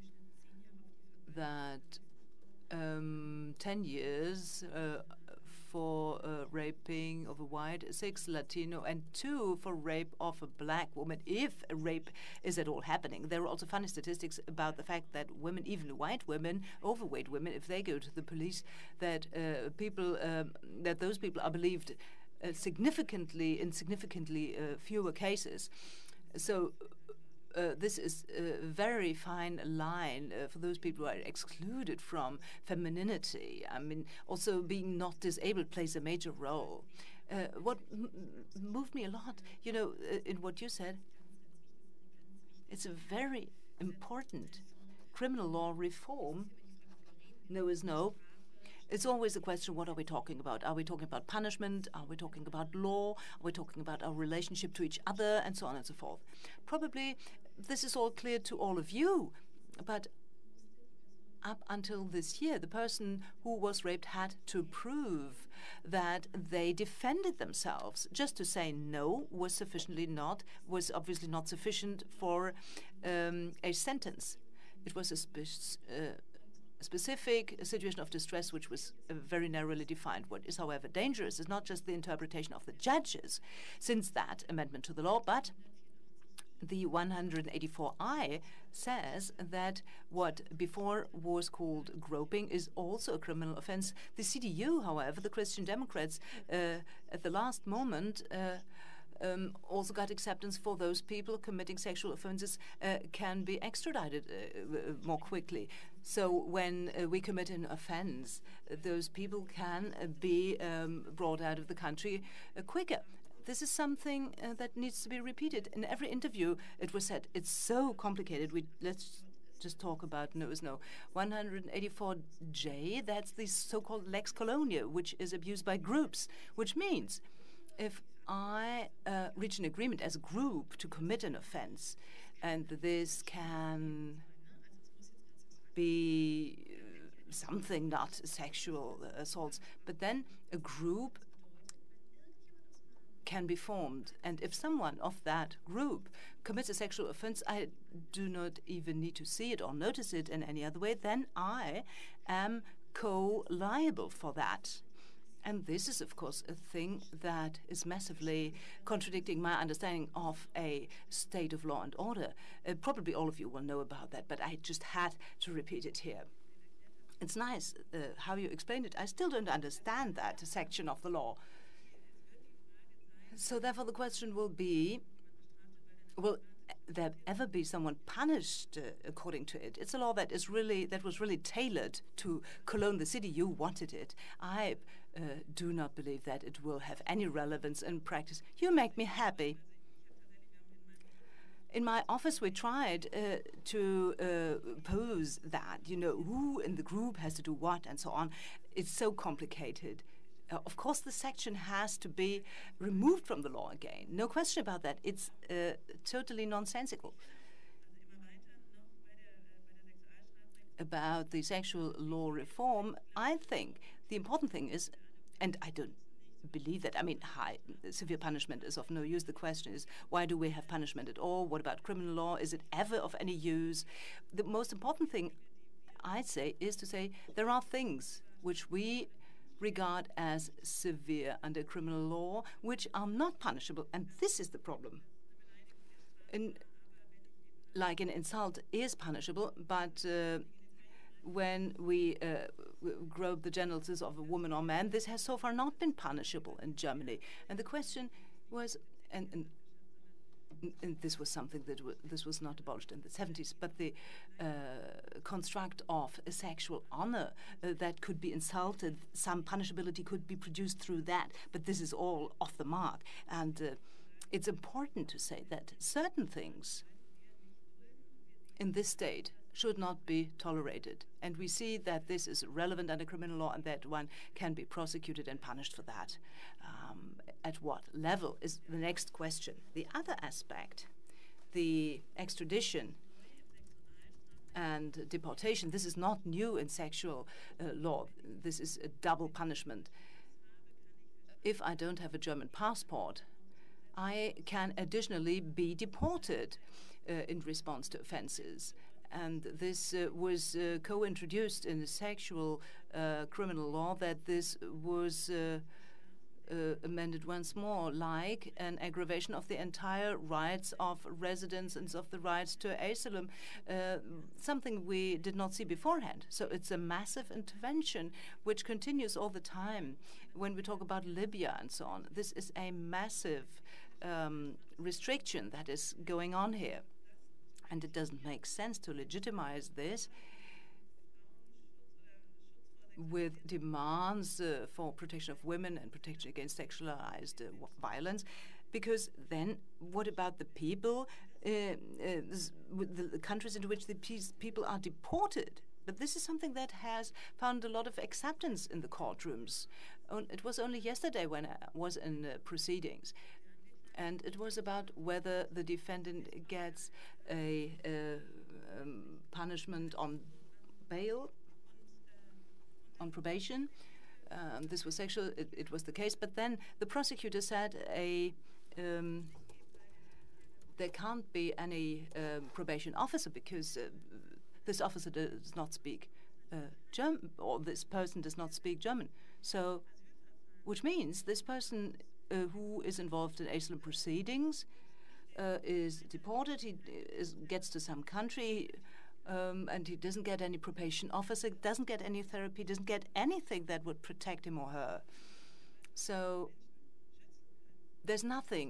that 10 years for raping of a white, 6 Latino, and 2 for rape of a black woman, if a rape is at all happening. There are also funny statistics about the fact that women, even white women, overweight women, if they go to the police, that that those people are believed in significantly fewer cases. So this is a very fine line for those people who are excluded from femininity. I mean, also being not disabled plays a major role. What moved me a lot, you know, in what you said, it's a very important criminal law reform. No is no. It's always a question, what are we talking about? Are we talking about punishment? Are we talking about law? Are we talking about our relationship to each other? And so on and so forth. Probably this is all clear to all of you, but up until this year, the person who was raped had to prove that they defended themselves. Just to say no was obviously not sufficient for a sentence. It was specific situation of distress which was very narrowly defined. What is, however, dangerous is not just the interpretation of the judges since that amendment to the law, but the 184I says that what before was called groping is also a criminal offense. The CDU, however, the Christian Democrats, at the last moment also got acceptance for those people committing sexual offenses can be extradited more quickly. So when we commit an offense, those people can be brought out of the country quicker. This is something that needs to be repeated. In every interview, it was said, it's so complicated. Let's just talk about no is no. 184J, that's the so-called lex colonia, which is abused by groups, which means if I reach an agreement as a group to commit an offense, and this can be something, not sexual assaults, but then a group can be formed. And if someone of that group commits a sexual offense, I do not even need to see it or notice it in any other way, then I am co-liable for that. And this is, of course, a thing that is massively contradicting my understanding of a state of law and order. Probably all of you will know about that, but I just had to repeat it here. It's nice how you explained it. I still don't understand that section of the law. So therefore the question will be, will there ever be someone punished according to it? It's a law that was really tailored to Cologne, the city. You wanted it. I do not believe that it will have any relevance in practice. You make me happy. In my office, we tried to pose that, who in the group has to do what and so on. It's so complicated. Of course, the section has to be removed from the law again. No question about that. It's totally nonsensical. About the sexual law reform, I think the important thing is, and I don't believe that, severe punishment is of no use. The question is, why do we have punishment at all? What about criminal law? Is it ever of any use? The most important thing, I'd say, is to say there are things which we regard as severe under criminal law, which are not punishable, and this is the problem. Like an insult is punishable, but when we grope the genitals of a woman or man, this has so far not been punishable in Germany. And the question was, and this was something that this was not abolished in the 70s, but the construct of a sexual honor that could be insulted, some punishability could be produced through that, but this is all off the mark. And it's important to say that certain things in this state should not be tolerated. And we see that this is relevant under criminal law and that one can be prosecuted and punished for that. At what level is the next question. The other aspect, the extradition and deportation, this is not new in sexual law. This is a double punishment. If I don't have a German passport, I can additionally be deported in response to offenses. And this was co-introduced in the sexual criminal law, that this was amended once more, like an aggravation of the entire rights of residents and of the rights to asylum, something we did not see beforehand. So it's a massive intervention which continues all the time. When we talk about Libya and so on, this is a massive restriction that is going on here. And it doesn't make sense to legitimize this with demands for protection of women and protection against sexualized violence, because then what about the people, the countries into which the people are deported? But this is something that has found a lot of acceptance in the courtrooms. It was only yesterday when I was in proceedings, and it was about whether the defendant gets a punishment on bail, on probation. This was sexual, it was the case, but then the prosecutor said there can't be any probation officer because this officer does not speak German, or this person does not speak German. So, which means this person who is involved in asylum proceedings is deported. He gets to some country, and he doesn't get any probation officer, doesn't get any therapy, doesn't get anything that would protect him or her. So there's nothing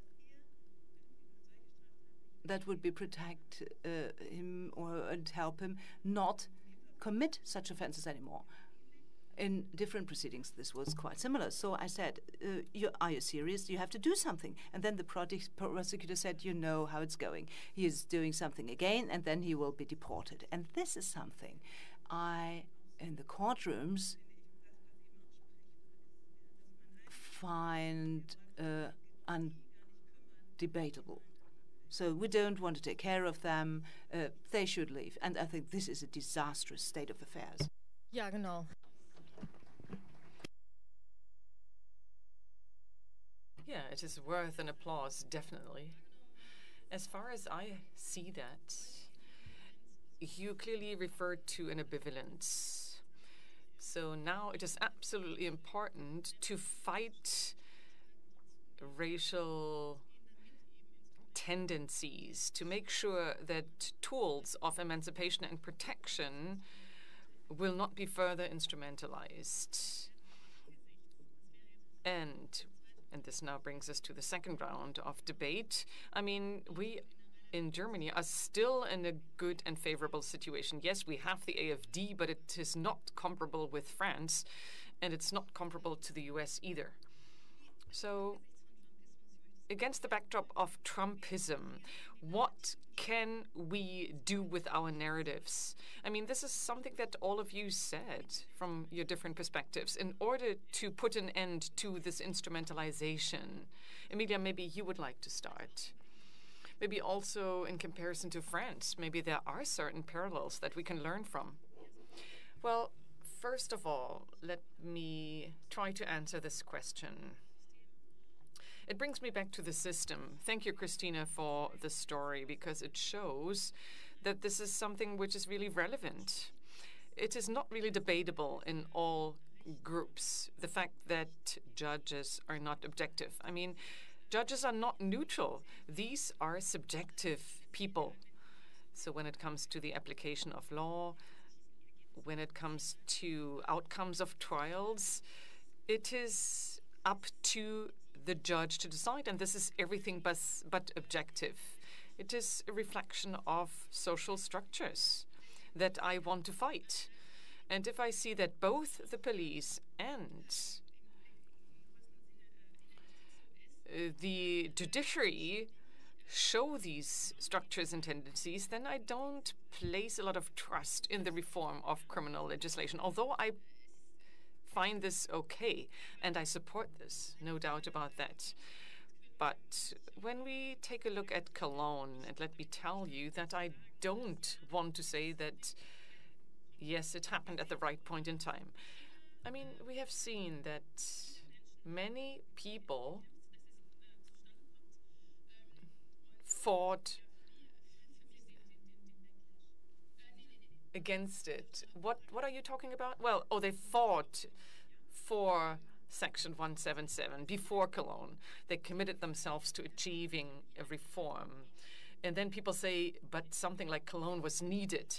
that would be protect him and help him not commit such offenses anymore. In different proceedings, this was quite similar. So I said, are you serious? You have to do something. And then the prosecutor said, you know how it's going. He is doing something again, and then he will be deported. And this is something in the courtrooms, find undebatable. So we don't want to take care of them. They should leave. And I think this is a disastrous state of affairs. Ja, genau. Yeah, it is worth an applause, definitely. As far as I see that, you clearly referred to an ambivalence. So now it is absolutely important to fight racial tendencies, to make sure that tools of emancipation and protection will not be further instrumentalized. And this now brings us to the second round of debate. I mean, we in Germany are still in a good and favorable situation. Yes, we have the AfD, but it is not comparable with France, and it's not comparable to the US either. So, against the backdrop of Trumpism, what can we do with our narratives? I mean, this is something that all of you said from your different perspectives. In order to put an end to this instrumentalization, Emilia, maybe you would like to start. Maybe also in comparison to France, maybe there are certain parallels that we can learn from. Well, first of all, let me try to answer this question. It brings me back to the system. Thank you, Christina, for the story, because it shows that this is something which is really relevant. It is not really debatable in all groups, the fact that judges are not objective. I mean, judges are not neutral. These are subjective people. So when it comes to the application of law, when it comes to outcomes of trials, it is up to the judge to decide, and this is everything but objective. It is a reflection of social structures that I want to fight. And if I see that both the police and the judiciary show these structures and tendencies, then I don't place a lot of trust in the reform of criminal legislation, although I find this okay, and I support this, no doubt about that. But when we take a look at Cologne, and let me tell you that I don't want to say that, yes, it happened at the right point in time. I mean, we have seen that many people fought against it. What are you talking about? Well, they fought for Section 177 before Cologne. They committed themselves to achieving a reform. And then people say, but something like Cologne was needed.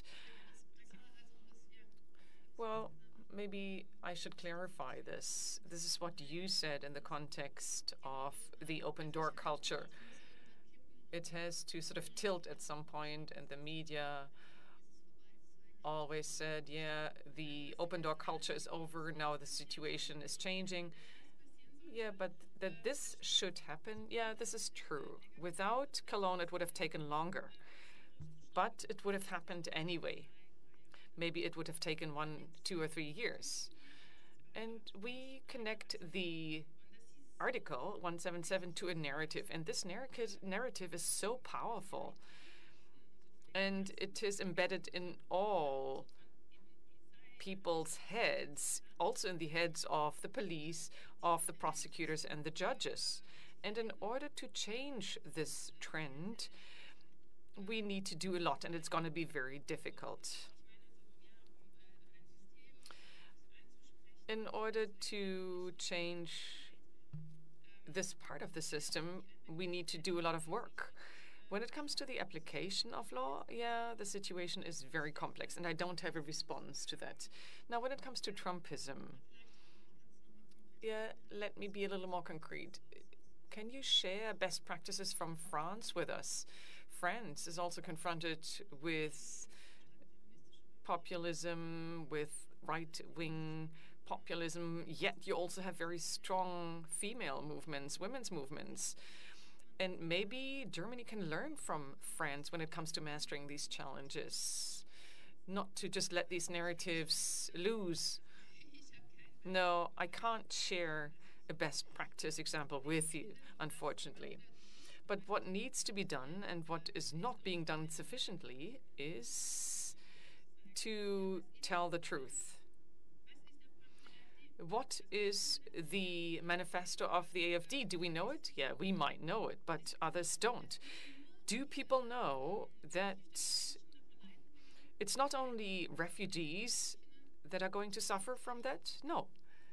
Well, maybe I should clarify this. This is what you said in the context of the open door culture. It has to sort of tilt at some point, and the media always said, yeah, the open door culture is over, now the situation is changing. Yeah, but that this should happen, yeah, this is true. Without Cologne, it would have taken longer. But it would have happened anyway. Maybe it would have taken 1, 2, or 3 years. And we connect the Article 177 to a narrative, and this narrative is so powerful. And it is embedded in all people's heads, also in the heads of the police, of the prosecutors, and the judges. And in order to change this trend, we need to do a lot, and it's going to be very difficult. In order to change this part of the system, we need to do a lot of work. When it comes to the application of law, yeah, the situation is very complex, and I don't have a response to that. Now, when it comes to Trumpism, yeah, let me be a little more concrete. Can you share best practices from France with us? France is also confronted with populism, with right-wing populism, yet you also have very strong female movements, women's movements. And maybe Germany can learn from France when it comes to mastering these challenges, not to just let these narratives loose. No, I can't share a best practice example with you, unfortunately. But what needs to be done and what is not being done sufficiently is to tell the truth. What is the manifesto of the AfD? Do we know it? Yeah, we might know it, but others don't. Do people know that it's not only refugees that are going to suffer from that? No.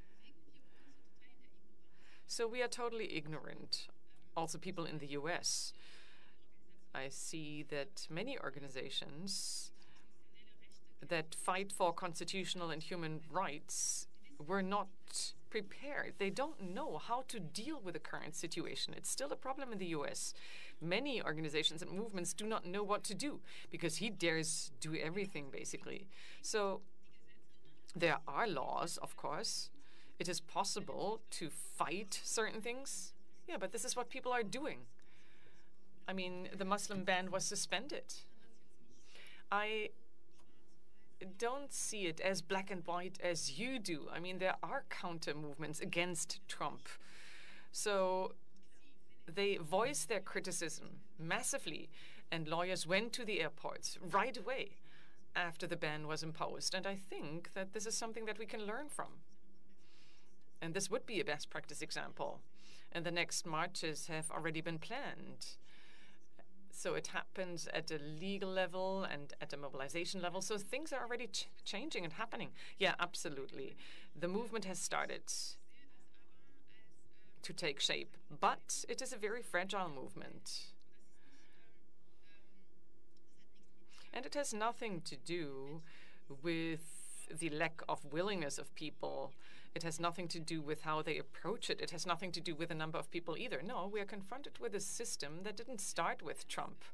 So we are totally ignorant. Also people in the US. I see that many organizations that fight for constitutional and human rights were not prepared. They don't know how to deal with the current situation. It's still a problem in the US. Many organizations and movements do not know what to do because he dares do everything, basically. So there are laws, of course. It is possible to fight certain things. Yeah, but this is what people are doing. I mean, the Muslim ban was suspended. I don't see it as black and white as you do. I mean, there are counter movements against Trump. So they voiced their criticism massively, and lawyers went to the airports right away after the ban was imposed. And I think that this is something that we can learn from. And this would be a best practice example. And the next marches have already been planned. So it happens at a legal level and at a mobilization level. So things are already changing and happening. Yeah, absolutely. The movement has started to take shape, but it is a very fragile movement. And it has nothing to do with the lack of willingness of people. It has nothing to do with how they approach it. It has nothing to do with the number of people either. No, we are confronted with a system that didn't start with Trump.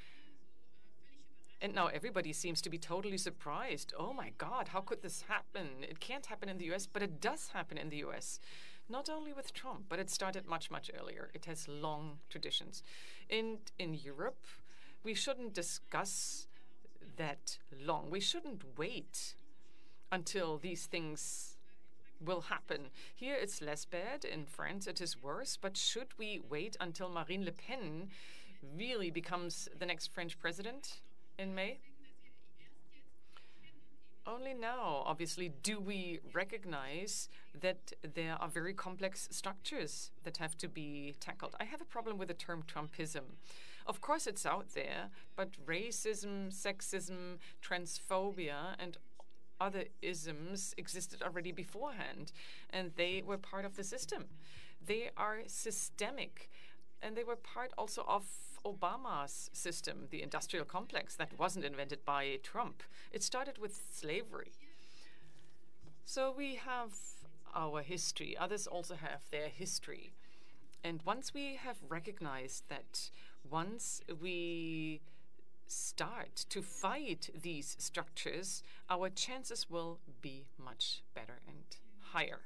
And now everybody seems to be totally surprised. Oh my God, how could this happen? It can't happen in the US, but it does happen in the US. Not only with Trump, but it started much, much earlier. It has long traditions. And in Europe, we shouldn't discuss that long. We shouldn't wait until these things will happen. Here it's less bad. In France it is worse. But should we wait until Marine Le Pen really becomes the next French president in May? Only now, obviously, do we recognize that there are very complex structures that have to be tackled. I have a problem with the term Trumpism. Of course it's out there, but racism, sexism, transphobia, and other isms existed already beforehand, and they were part of the system. They are systemic, and they were part also of Obama's system, the industrial complex that wasn't invented by Trump. It started with slavery. So we have our history. Others also have their history. And once we have recognized that, once we start to fight these structures, our chances will be much better and higher.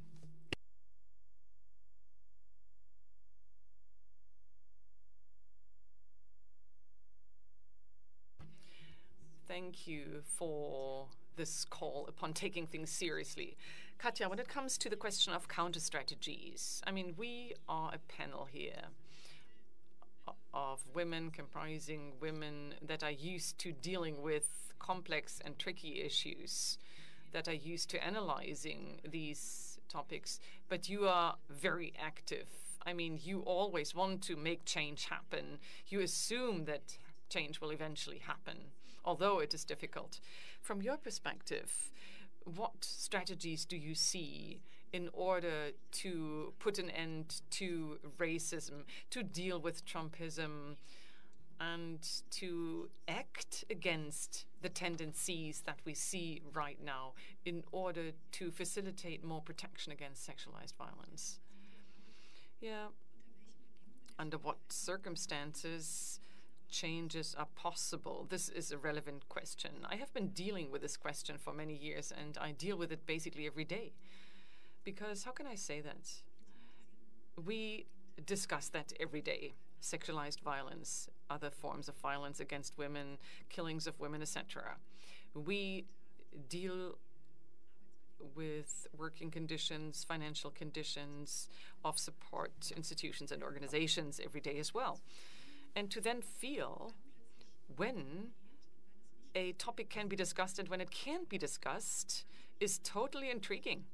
Thank you for this call upon taking things seriously. Katja, when it comes to the question of counter strategies, I mean, we are a panel here of women comprising women that are used to dealing with complex and tricky issues, that are used to analyzing these topics, but you are very active. I mean, you always want to make change happen. You assume that change will eventually happen, although it is difficult. From your perspective, what strategies do you see in order to put an end to racism, to deal with Trumpism, and to act against the tendencies that we see right now in order to facilitate more protection against sexualized violence? Yeah. Under what circumstances changes are possible? This is a relevant question. I have been dealing with this question for many years, and I deal with it basically every day. Because how can I say that? We discuss that every day. Sexualized violence, other forms of violence against women, killings of women, etc. We deal with working conditions, financial conditions of support institutions and organizations every day as well. And to then feel when a topic can be discussed and when it can't be discussed is totally intriguing.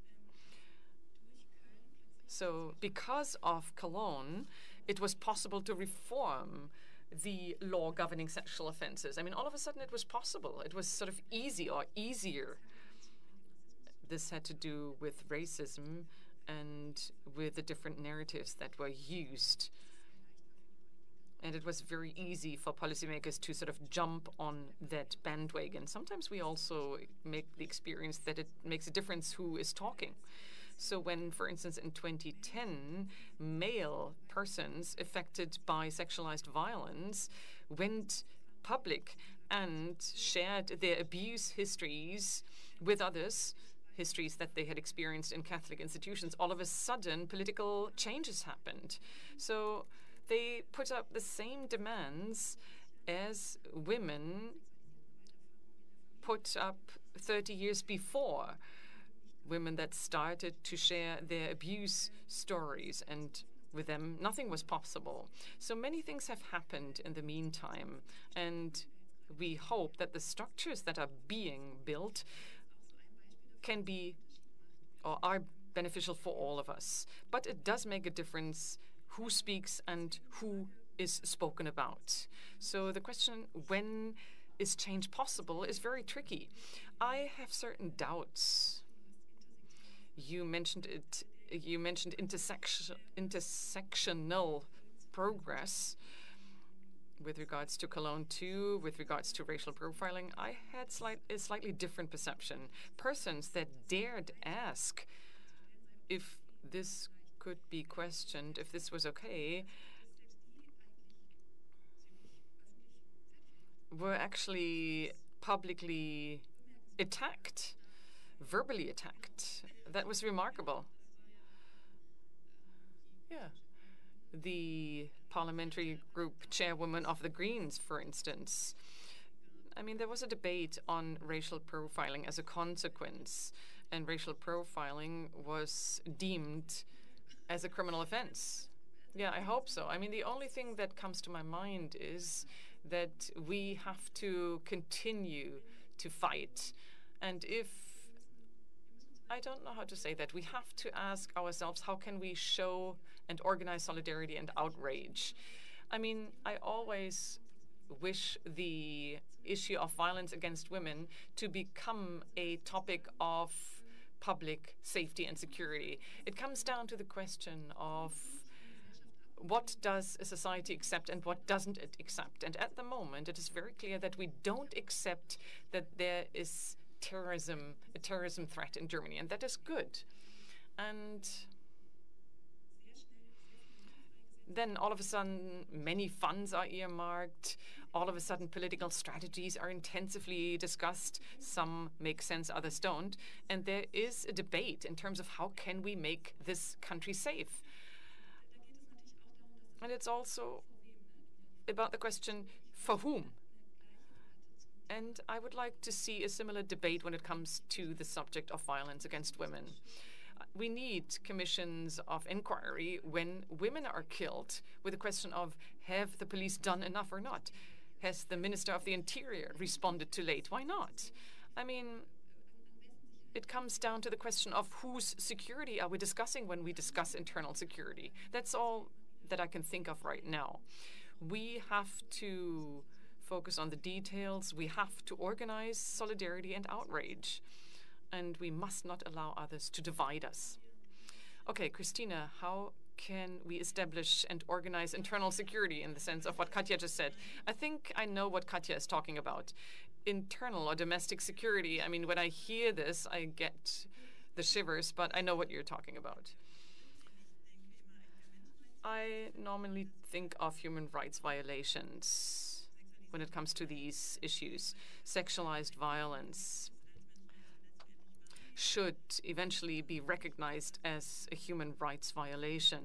So because of Cologne, it was possible to reform the law governing sexual offenses. I mean, all of a sudden it was possible. It was sort of easy or easier. This had to do with racism and with the different narratives that were used. And it was very easy for policymakers to sort of jump on that bandwagon. Sometimes we also make the experience that it makes a difference who is talking. So when, for instance, in 2010, male persons affected by sexualized violence went public and shared their abuse histories with others, histories that they had experienced in Catholic institutions, all of a sudden political changes happened. So they put up the same demands as women put up 30 years before. Women that started to share their abuse stories, and with them, nothing was possible. So many things have happened in the meantime, and we hope that the structures that are being built can be or are beneficial for all of us. But it does make a difference who speaks and who is spoken about. So the question, when is change possible, is very tricky. I have certain doubts. You mentioned it. You mentioned intersectional progress with regards to Cologne 2, with regards to racial profiling. I had a slightly different perception. Persons that dared ask if this could be questioned, if this was okay, were actually publicly attacked, verbally attacked. That was remarkable. Yeah. The parliamentary group chairwoman of the Greens, for instance. I mean, there was a debate on racial profiling as a consequence, and racial profiling was deemed as a criminal offense. Yeah, I hope so. I mean, the only thing that comes to my mind is that we have to continue to fight. And if I don't know how to say that. We have to ask ourselves, how can we show and organize solidarity and outrage? I mean, I always wish the issue of violence against women to become a topic of public safety and security. It comes down to the question of what does a society accept and what doesn't it accept? And at the moment, it is very clear that we don't accept that there is a terrorism threat in Germany, and that is good. And then all of a sudden, many funds are earmarked. All of a sudden, political strategies are intensively discussed. Some make sense, others don't. And there is a debate in terms of how can we make this country safe. And it's also about the question, for whom? And I would like to see a similar debate when it comes to the subject of violence against women. We need commissions of inquiry when women are killed with the question of, have the police done enough or not? Has the Minister of the Interior responded too late? Why not? I mean, it comes down to the question of whose security are we discussing when we discuss internal security. That's all that I can think of right now. We have to focus on the details. We have to organize solidarity and outrage. and we must not allow others to divide us. Okay, Christina, how can we establish and organize internal security in the sense of what Katja just said? I think I know what Katja is talking about. Internal or domestic security, I mean, when I hear this, I get the shivers, but I know what you're talking about. I normally think of human rights violations when it comes to these issues. Sexualized violence should eventually be recognized as a human rights violation.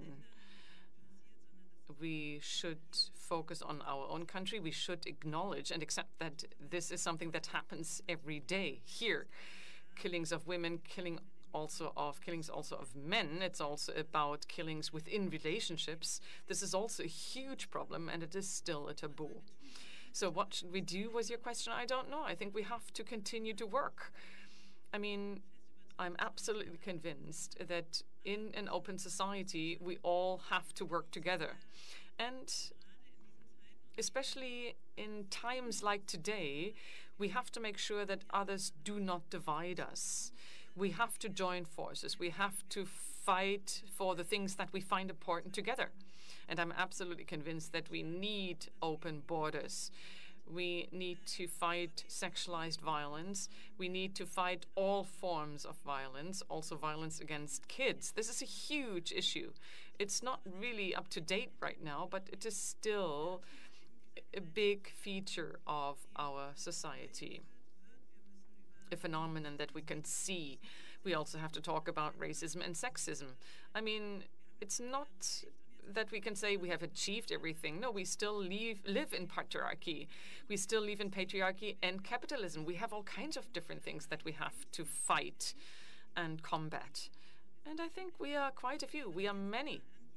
We should focus on our own country. We should acknowledge and accept that this is something that happens every day here. Killings of women, killings also of men. It's also about killings within relationships. This is also a huge problem, and it is still a taboo. So what should we do was your question. I don't know. I think we have to continue to work. I mean, I'm absolutely convinced that in an open society, we all have to work together. And especially in times like today, we have to make sure that others do not divide us. We have to join forces. We have to fight for the things that we find important together. And I'm absolutely convinced that we need open borders. We need to fight sexualized violence. We need to fight all forms of violence, also violence against kids. This is a huge issue. It's not really up to date right now, but it is still a big feature of our society, a phenomenon that we can see. We also have to talk about racism and sexism. I mean, it's not that we can say we have achieved everything. No, we still live in patriarchy. We still live in patriarchy and capitalism. We have all kinds of different things that we have to fight and combat. And I think we are quite a few. We are many.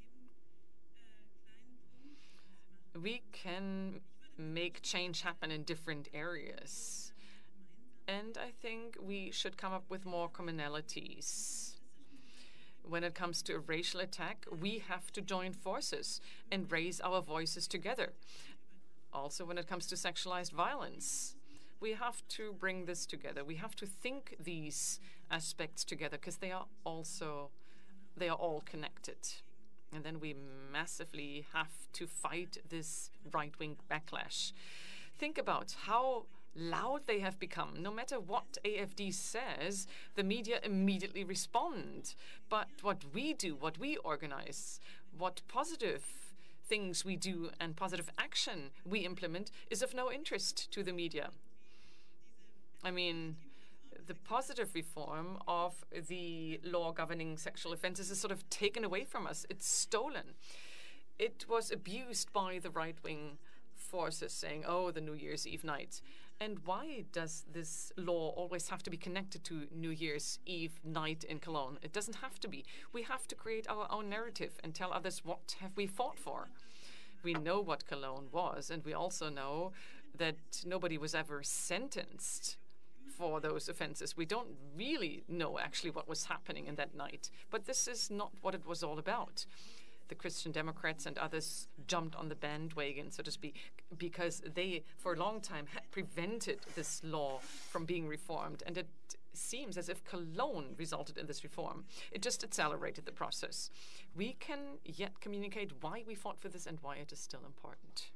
We can make change happen in different areas. And I think we should come up with more commonalities. When it comes to a racial attack, we have to join forces and raise our voices together. Also, when it comes to sexualized violence, we have to bring this together. We have to think these aspects together because they are all connected. And then we massively have to fight this right-wing backlash. Think about how loud they have become. No matter what AfD says, the media immediately respond. But what we do, what we organize, what positive things we do and positive action we implement is of no interest to the media. I mean, the positive reform of the law governing sexual offenses is sort of taken away from us. It's stolen. It was abused by the right-wing forces saying, oh, the New Year's Eve night. And why does this law always have to be connected to New Year's Eve night in Cologne? It doesn't have to be. We have to create our own narrative and tell others what have we fought for. We know what Cologne was, and we also know that nobody was ever sentenced for those offenses. We don't really know actually what was happening in that night, but this is not what it was all about. The Christian Democrats and others jumped on the bandwagon, so to speak, because they, for a long time, had prevented this law from being reformed. And it seems as if Cologne resulted in this reform. It just accelerated the process. We can yet communicate why we fought for this and why it is still important.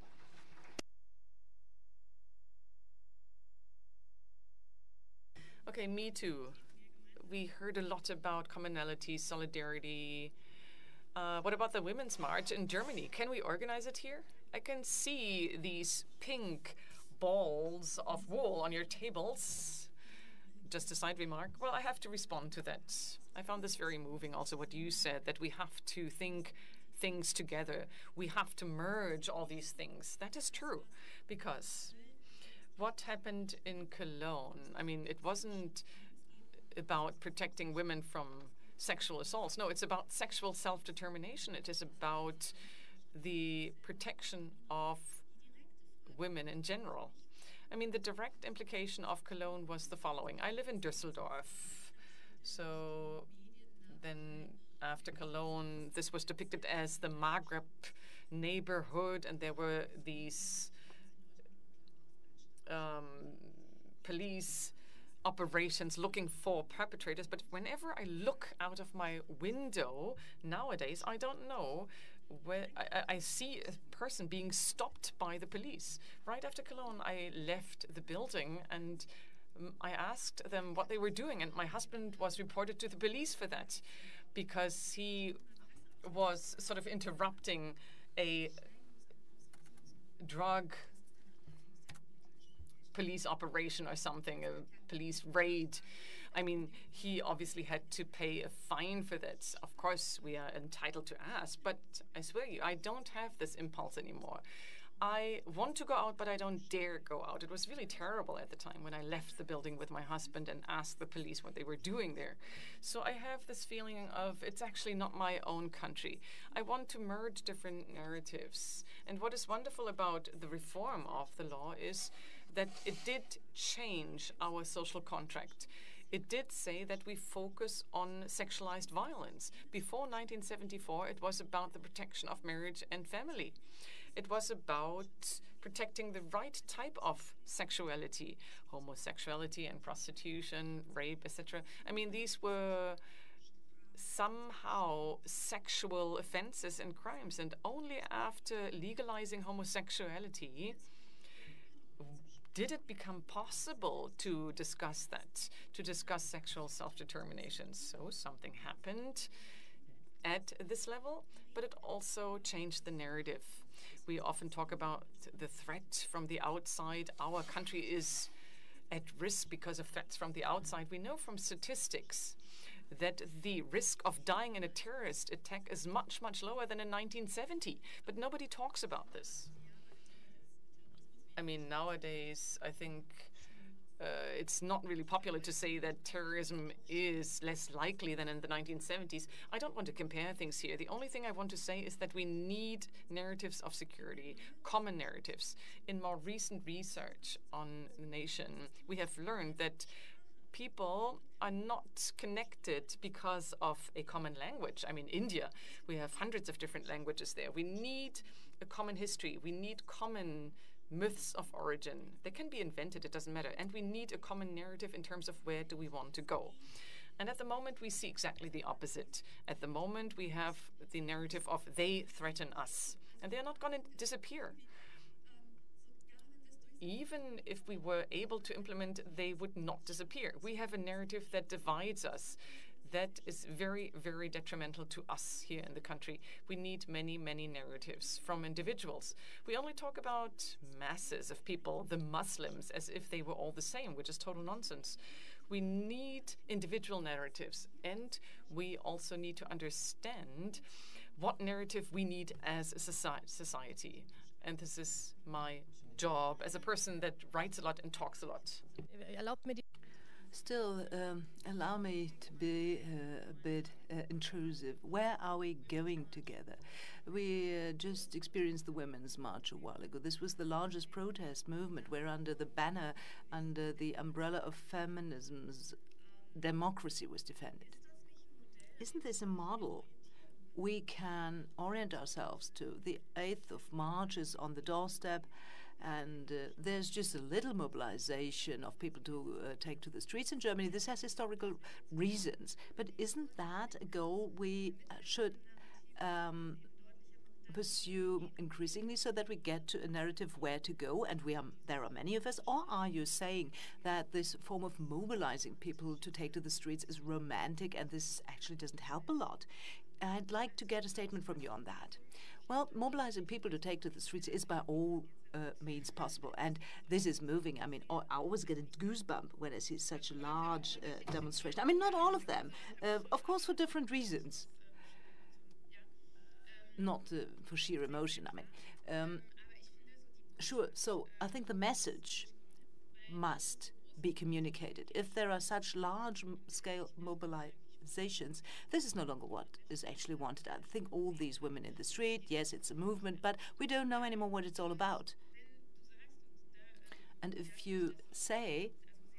Okay, me too. We heard a lot about commonality, solidarity. What about the Women's March in Germany? Can we organize it here? I can see these pink balls of wool on your tables. Just a side remark. Well, I have to respond to that. I found this very moving also, what you said, that we have to think things together. We have to merge all these things. That is true, because what happened in Cologne, I mean, it wasn't about protecting women from sexual assaults. No, it's about sexual self-determination. It is about the protection of women in general. I mean, the direct implication of Cologne was the following. I live in Düsseldorf. So then after Cologne, this was depicted as the Maghreb neighborhood, and there were these police operations looking for perpetrators, but whenever I look out of my window nowadays, I don't know where I see a person being stopped by the police. Right after Cologne, I left the building and I asked them what they were doing, and my husband was reported to the police for that because he was sort of interrupting a drug police operation or something, a police raid. I mean, he obviously had to pay a fine for that. Of course, we are entitled to ask, but I swear you, I don't have this impulse anymore. I want to go out, but I don't dare go out. It was really terrible at the time when I left the building with my husband and asked the police what they were doing there. So I have this feeling of it's actually not my own country. I want to merge different narratives. And what is wonderful about the reform of the law is that it did change our social contract. It did say that we focus on sexualized violence. Before 1974, it was about the protection of marriage and family. It was about protecting the right type of sexuality, homosexuality and prostitution, rape, etc. I mean, these were somehow sexual offenses and crimes, and only after legalizing homosexuality did it become possible to discuss that, to discuss sexual self-determination. So something happened at this level, but it also changed the narrative. We often talk about the threat from the outside. Our country is at risk because of threats from the outside. We know from statistics that the risk of dying in a terrorist attack is much, much lower than in 1970, but nobody talks about this. I mean, nowadays, I think it's not really popular to say that terrorism is less likely than in the 1970s. I don't want to compare things here. The only thing I want to say is that we need narratives of security, common narratives. In more recent research on the nation, we have learned that people are not connected because of a common language. I mean, India, we have hundreds of different languages there. We need a common history. We need common myths of origin. They can be invented, it doesn't matter. And we need a common narrative in terms of where do we want to go. And at the moment, we see exactly the opposite. At the moment, we have the narrative of they threaten us. And they're not going to disappear. Even if we were able to implement, they would not disappear. We have a narrative that divides us. That is very, very detrimental to us here in the country. We need many, many narratives from individuals. We only talk about masses of people, the Muslims, as if they were all the same, which is total nonsense. We need individual narratives, and we also need to understand what narrative we need as a society. And this is my job as a person that writes a lot and talks a lot. Still, allow me to be a bit intrusive. Where are we going together? We just experienced the Women's March a while ago. This was the largest protest movement where under the banner, under the umbrella of feminism's democracy was defended. Isn't this a model we can orient ourselves to? The 8th of March is on the doorstep, and there's just a little mobilization of people to take to the streets in Germany. This has historical reasons. But isn't that a goal we should pursue increasingly so that we get to a narrative where to go, and there are many of us? Or are you saying that this form of mobilizing people to take to the streets is romantic and this actually doesn't help a lot? I'd like to get a statement from you on that. Well, mobilizing people to take to the streets is by all means possible, and this is moving. I mean, I always get a goosebump when I see such a large demonstration. I mean, not all of them, of course, for different reasons. Not for sheer emotion, I mean. Sure, so I think the message must be communicated. If there are such large-scale mobilizations, this is no longer what is actually wanted. I think all these women in the street, yes, it's a movement, but we don't know anymore what it's all about. And if you say,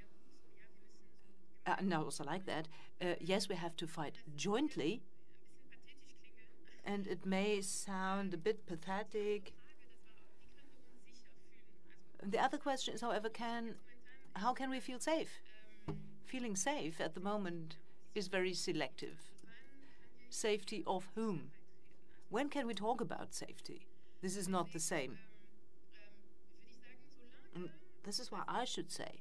and I also like that, yes, we have to fight jointly, and it may sound a bit pathetic. The other question is, however, how can we feel safe? feeling safe at the moment is very selective. Safety of whom? When can we talk about safety? This is not the same. And this is why I should say,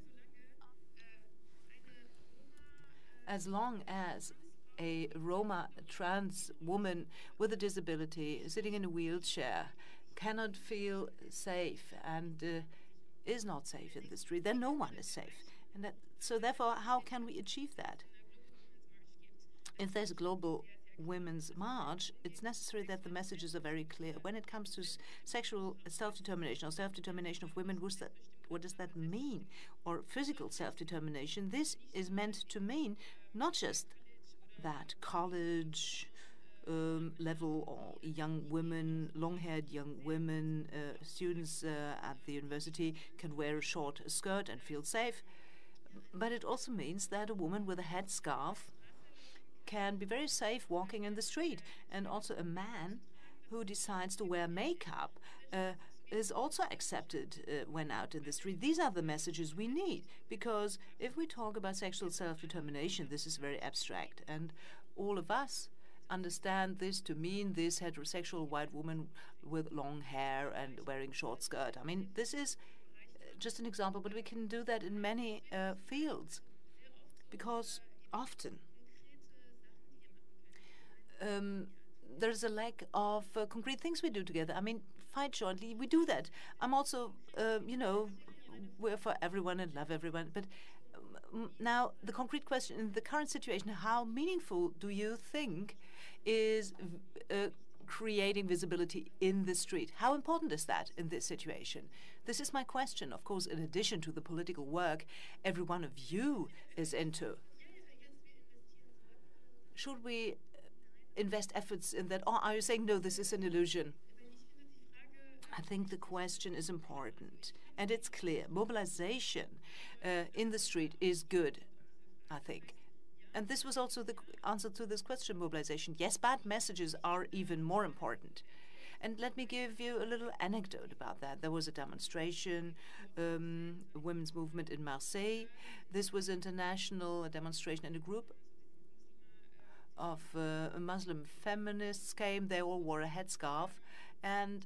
as long as a Roma trans woman with a disability sitting in a wheelchair cannot feel safe and is not safe in the street, then no one is safe. And so therefore, how can we achieve that? If there's a global women's march, it's necessary that the messages are very clear. When it comes to sexual self-determination or self-determination of women, what does that mean? Or physical self-determination, this is meant to mean not just that college level or young women, long-haired young women, students at the university can wear a short skirt and feel safe, but it also means that a woman with a headscarf can be very safe walking in the street. And also a man who decides to wear makeup is also accepted when out in the street. These are the messages we need, because if we talk about sexual self-determination, this is very abstract, and all of us understand this to mean this heterosexual white woman with long hair and wearing short skirt. I mean, this is just an example, but we can do that in many fields, because often there's a lack of concrete things we do together. I mean, fight jointly, we do that. I'm also, we're for everyone and love everyone. But now the concrete question in the current situation, how meaningful do you think is creating visibility in the street? How important is that in this situation? This is my question, of course, in addition to the political work every one of you is into. Should we invest efforts in that, or are you saying, no, this is an illusion? I think the question is important, and it's clear. Mobilization in the street is good, I think. And this was also the answer to this question, mobilization. Yes, bad messages are even more important. And let me give you a little anecdote about that. There was a demonstration, a women's movement in Marseille. This was international demonstration, and a group of Muslim feminists came. They all wore a headscarf, and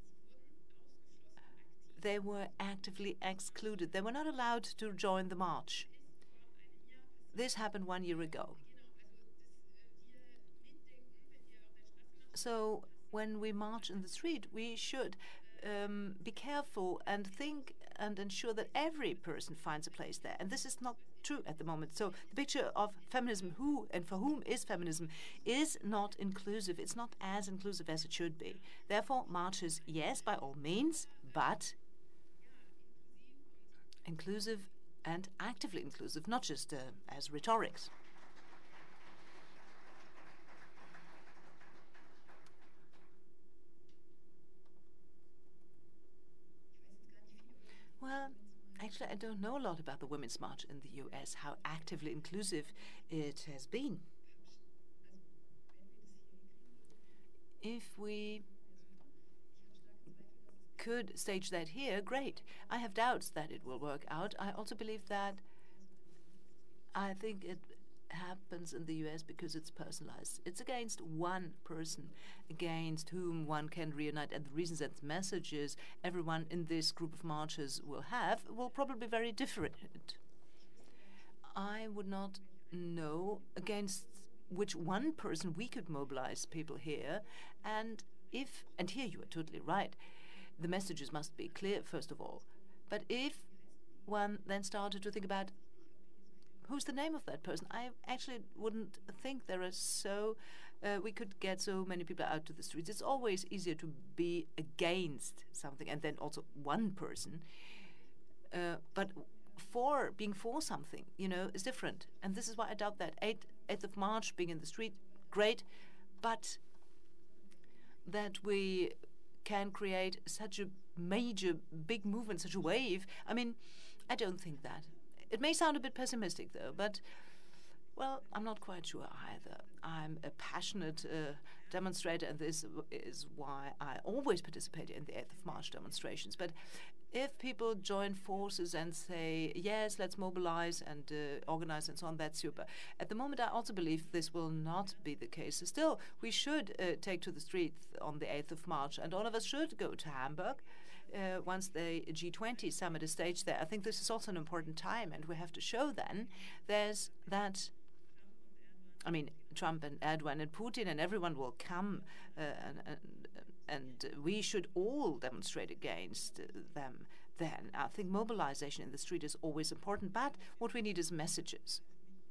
they were actively excluded. They were not allowed to join the march. This happened 1 year ago. So when we march in the street, we should be careful and think and ensure that every person finds a place there. And this is not true at the moment. So the picture of feminism, who and for whom is feminism, is not inclusive. It's not as inclusive as it should be. Therefore, marches, yes, by all means, but inclusive and actively inclusive, not just as rhetorics. Well, actually, I don't know a lot about the Women's March in the US, how actively inclusive it has been. If we could stage that here, great. I have doubts that it will work out. I also believe that I think it happens in the US because it's personalized. It's against one person against whom one can reunite, and the reasons and messages everyone in this group of marchers will have will probably be very different. I would not know against which one person we could mobilize people here, and here you are totally right, the messages must be clear, first of all. But if one then started to think about who's the name of that person, I actually wouldn't think there are we could get so many people out to the streets. It's always easier to be against something and then also one person. But being for something, is different. And this is why I doubt that 8th of March being in the street, great, but that we can create such a major, big movement, such a wave. I mean, I don't think that. It may sound a bit pessimistic, though, but Well, I'm not quite sure either. I'm a passionate demonstrator, and this is why I always participate in the 8th of March demonstrations. But if people join forces and say, yes, let's mobilize and organize and so on, that's super. At the moment, I also believe this will not be the case. Still, we should take to the streets on the 8th of March, and all of us should go to Hamburg once the G20 summit is staged there. I think this is also an important time, and we have to show then there's that. I mean, Trump and Erdogan and Putin and everyone will come, and we should all demonstrate against them then. I think mobilization in the street is always important, but what we need is messages.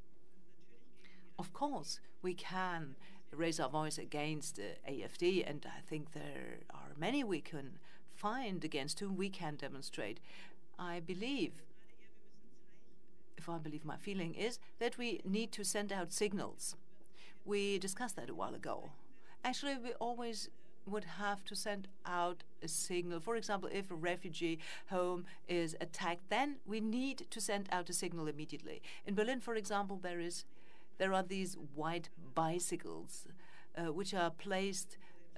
Of course, we can raise our voice against AfD, and I think there are many we can find against whom we can demonstrate. I believe, if I believe my feeling, is that we need to send out signals. We discussed that a while ago. Actually, we always would have to send out a signal. For example, if a refugee home is attacked, then we need to send out a signal immediately. In Berlin, for example, there are these white bicycles which are placed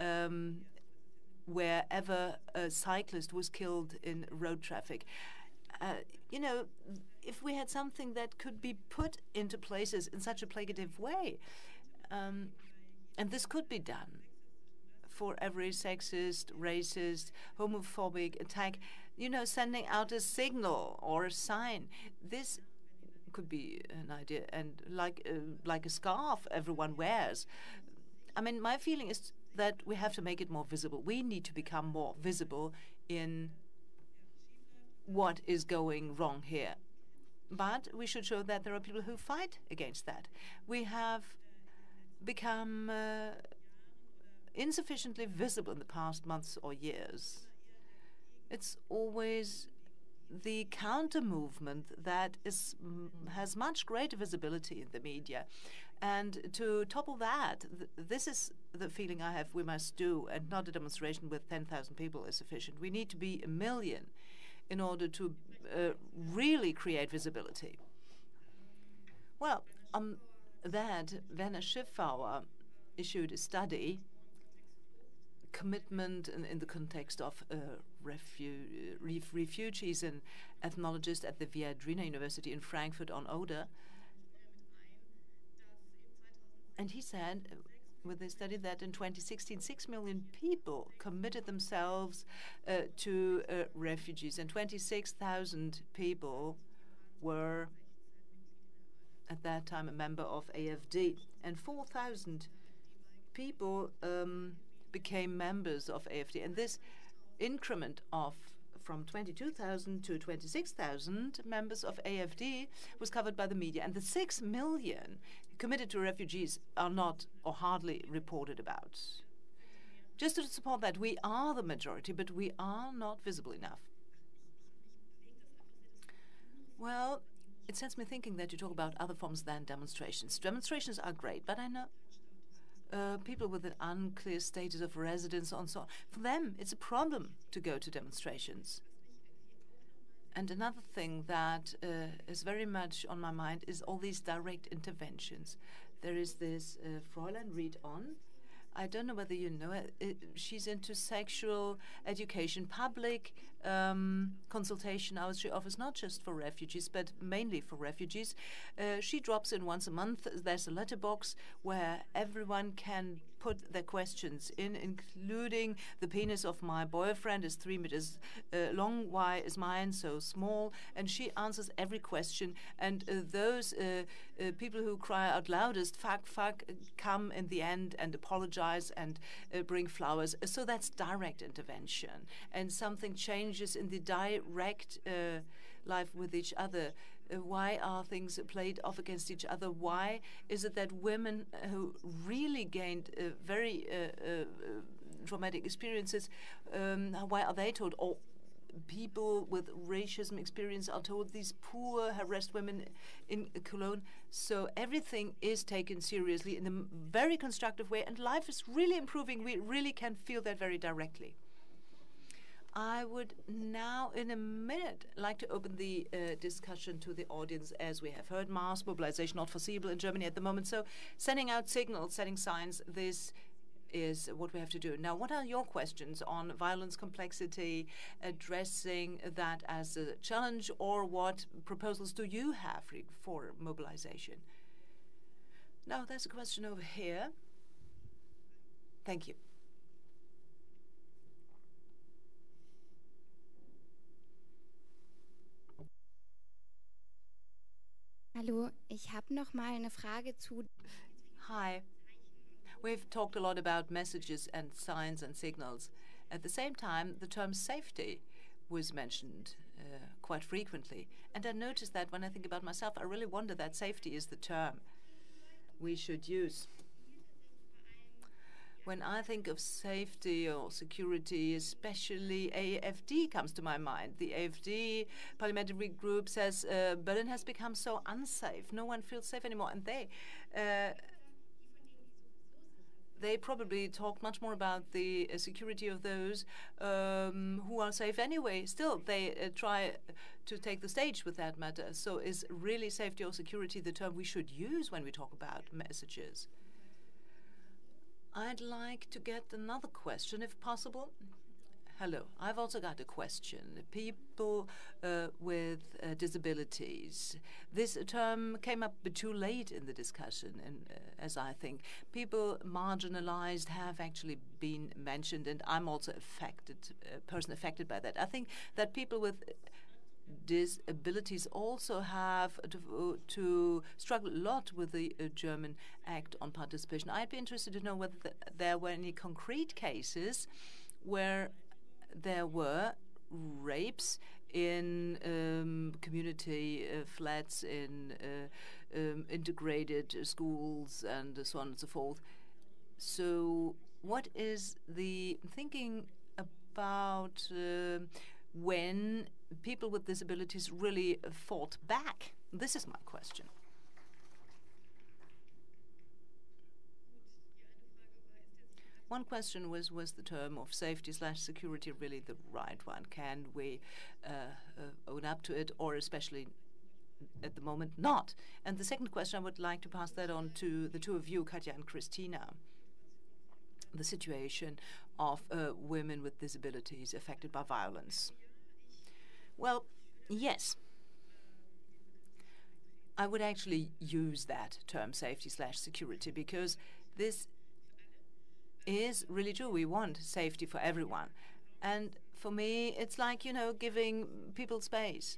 wherever a cyclist was killed in road traffic. You know, if we had something that could be put into places in such a placative way, and this could be done for every sexist, racist, homophobic attack, you know, sending out a signal or a sign. This could be an idea, and like a scarf everyone wears. I mean, my feeling is that we have to make it more visible. We need to become more visible in what is going wrong here. But we should show that there are people who fight against that. We have become insufficiently visible in the past months or years. It's always the counter-movement that has much greater visibility in the media. And to topple that, this is the feeling I have we must do, and not a demonstration with 10,000 people is sufficient. We need to be 1 million in order to really create visibility. Well, that Werner Schiffauer issued a study, commitment in the context of refugees and ethnologists at the Viadrina University in Frankfurt on Oder. And he said, with this study, that in 2016, 6 million people committed themselves to refugees, and 26,000 people were at that time a member of AfD, and 4,000 people became members of AfD. And this increment of from 22,000 to 26,000 members of AfD was covered by the media. And the 6 million committed to refugees are not or hardly reported about. Just to support that, we are the majority, but we are not visible enough. Well, it sets me thinking that you talk about other forms than demonstrations. Demonstrations are great, but I know people with an unclear status of residence and so on, for them it's a problem to go to demonstrations. And another thing that is very much on my mind is all these direct interventions. There is this Fräulein Read On. I don't know whether you know it. She's into sexual education, public consultation hours she offers, not just for refugees, but mainly for refugees. She drops in once a month. There's a letterbox where everyone can put their questions in, including the penis of my boyfriend is 3 meters long, why is mine so small? And she answers every question. And those people who cry out loudest, fuck, fuck, come in the end and apologize and bring flowers. So that's direct intervention. And something changes in the direct life with each other. Why are things played off against each other? Why is it that women who really gained very traumatic experiences, why are they told, or people with racism experience are told, these poor harassed women in Cologne? So everything is taken seriously in a very constructive way, and life is really improving. We really can feel that very directly. I would now, in a minute, like to open the discussion to the audience. As we have heard, mass mobilization not foreseeable in Germany at the moment. So sending out signals, setting signs, this is what we have to do. Now, what are your questions on violence complexity, addressing that as a challenge, or what proposals do you have for mobilization? Now, there's a question over here. Thank you. Hallo, ich habe noch mal eine Frage zu. Hi. We've talked a lot about messages and signs and signals. At the same time, the term safety was mentioned quite frequently. And I noticed that when I think about myself, I really wonder that safety is the term we should use. When I think of safety or security, especially AfD comes to my mind. The AfD parliamentary group says Berlin has become so unsafe. No one feels safe anymore. And they probably talk much more about the security of those who are safe anyway. Still, they try to take the stage with that matter. So is really safety or security the term we should use when we talk about messages? I'd like to get another question, if possible. Hello, I've also got a question. People with disabilities. This term came up too late in the discussion, and as I think. People marginalized have actually been mentioned, and I'm also a person affected by that. I think that people with disabilities also have to struggle a lot with the German Act on Participation. I'd be interested to know whether there were any concrete cases where there were rapes in community flats, in integrated schools, and so on and so forth. So what is the thinking about when people with disabilities really fought back? This is my question. One question was the term of safety/security really the right one? Can we own up to it, or especially at the moment not? And the second question, I would like to pass that on to the two of you, Katja and Christina. The situation of women with disabilities affected by violence. Well, yes. I would actually use that term, safety/security, because this is really true. We want safety for everyone. And for me, it's like, giving people space.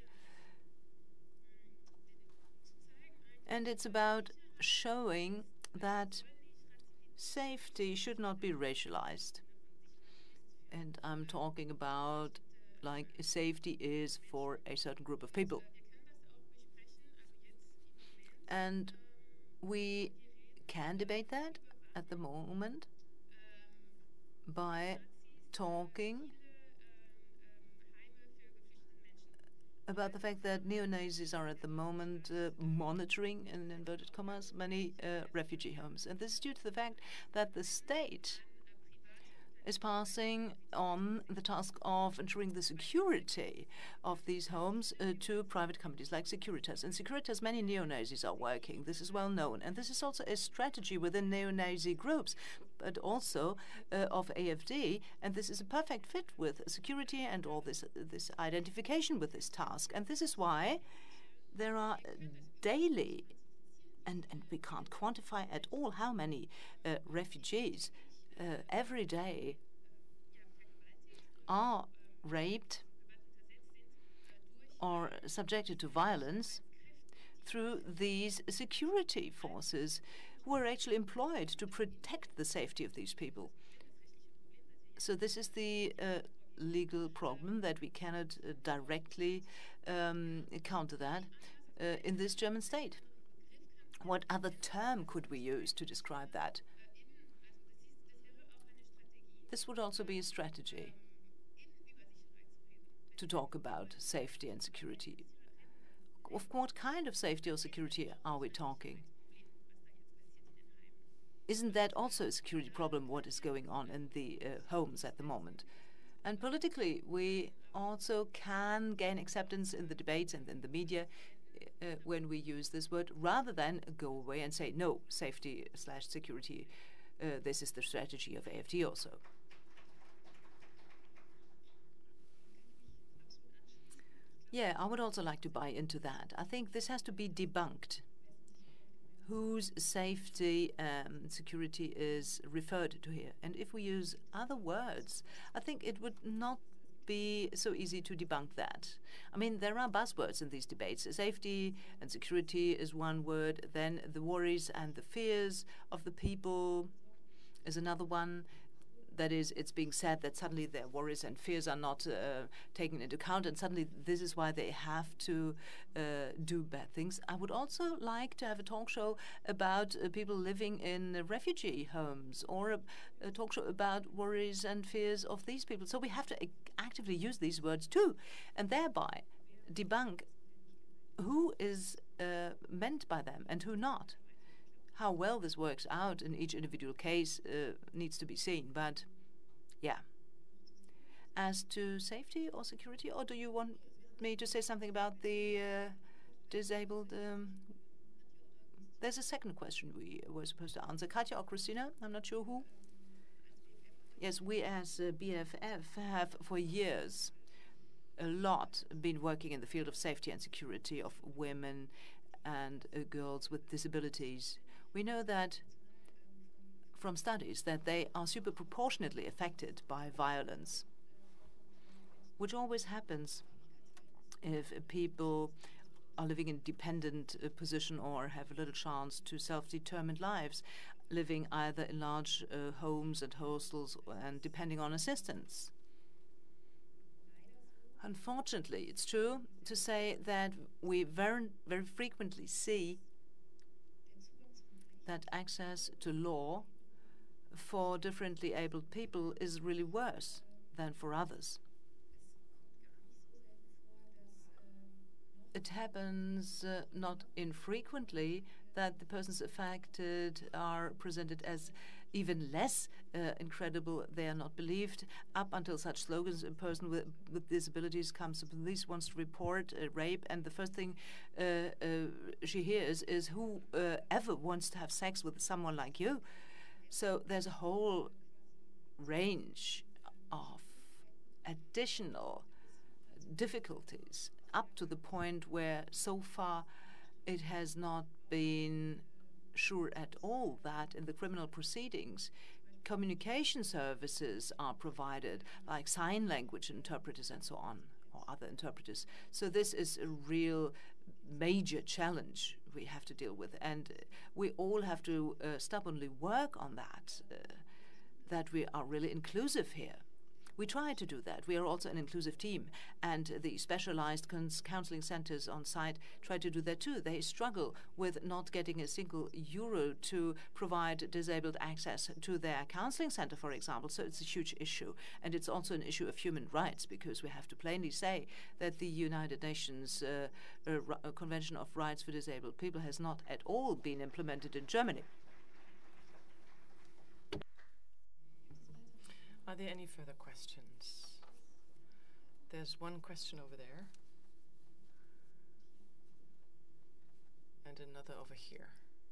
And it's about showing that safety should not be racialized. And I'm talking about, like, safety is for a certain group of people. And we can debate that at the moment by talking about the fact that neo-Nazis are at the moment monitoring, in inverted commas, many refugee homes. And this is due to the fact that the state is passing on the task of ensuring the security of these homes to private companies like Securitas. In Securitas, many neo-Nazis are working. This is well known. And this is also a strategy within neo-Nazi groups, but also of AfD. And this is a perfect fit with security and all this identification with this task. And this is why there are daily, and we can't quantify at all how many refugees every day are raped or subjected to violence through these security forces who are actually employed to protect the safety of these people. So this is the legal problem that we cannot directly counter that in this German state. What other term could we use to describe that? This would also be a strategy to talk about safety and security. Of what kind of safety or security are we talking? Isn't that also a security problem, what is going on in the homes at the moment? And politically, we also can gain acceptance in the debates and in the media when we use this word, rather than go away and say, no, safety/security, this is the strategy of AfD also. Yeah, I would also like to buy into that. I think this has to be debunked. Whose safety and security is referred to here? And if we use other words, I think it would not be so easy to debunk that. I mean, there are buzzwords in these debates. Safety and security is one word, then the worries and the fears of the people is another one. That is, it's being said that suddenly their worries and fears are not taken into account, and suddenly this is why they have to do bad things. I would also like to have a talk show about people living in refugee homes, or a talk show about worries and fears of these people. So we have to actively use these words too, and thereby debunk who is meant by them and who not. How well this works out in each individual case needs to be seen, but yeah. As to safety or security, or do you want me to say something about the disabled? There's a second question we were supposed to answer. Katja or Christina? I'm not sure who. Yes, we as BFF have for years a lot been working in the field of safety and security of women and girls with disabilities. We know that from studies that they are super proportionately affected by violence, which always happens if people are living in dependent position or have a little chance to self-determined lives, living either in large homes and hostels and depending on assistance. Unfortunately, it's true to say that we very, very frequently see that access to law for differently abled people is really worse than for others. It happens not infrequently that the persons affected are presented as even less incredible. They are not believed up until such slogans. A person with disabilities comes to police, wants to report a rape, and the first thing she hears is, who ever wants to have sex with someone like you? So there's a whole range of additional difficulties up to the point where so far it has not been sure at all that in the criminal proceedings communication services are provided, like sign language interpreters and so on, or other interpreters. So this is a real major challenge we have to deal with, and we all have to stubbornly work on that, that we are really inclusive here. We try to do that. We are also an inclusive team, and the specialized counseling centers on site try to do that too. They struggle with not getting a single euro to provide disabled access to their counseling center, for example. So it's a huge issue, and it's also an issue of human rights, because we have to plainly say that the United Nations Convention of Rights for Disabled People has not at all been implemented in Germany. Are there any further questions? There's one question over there. And another over here.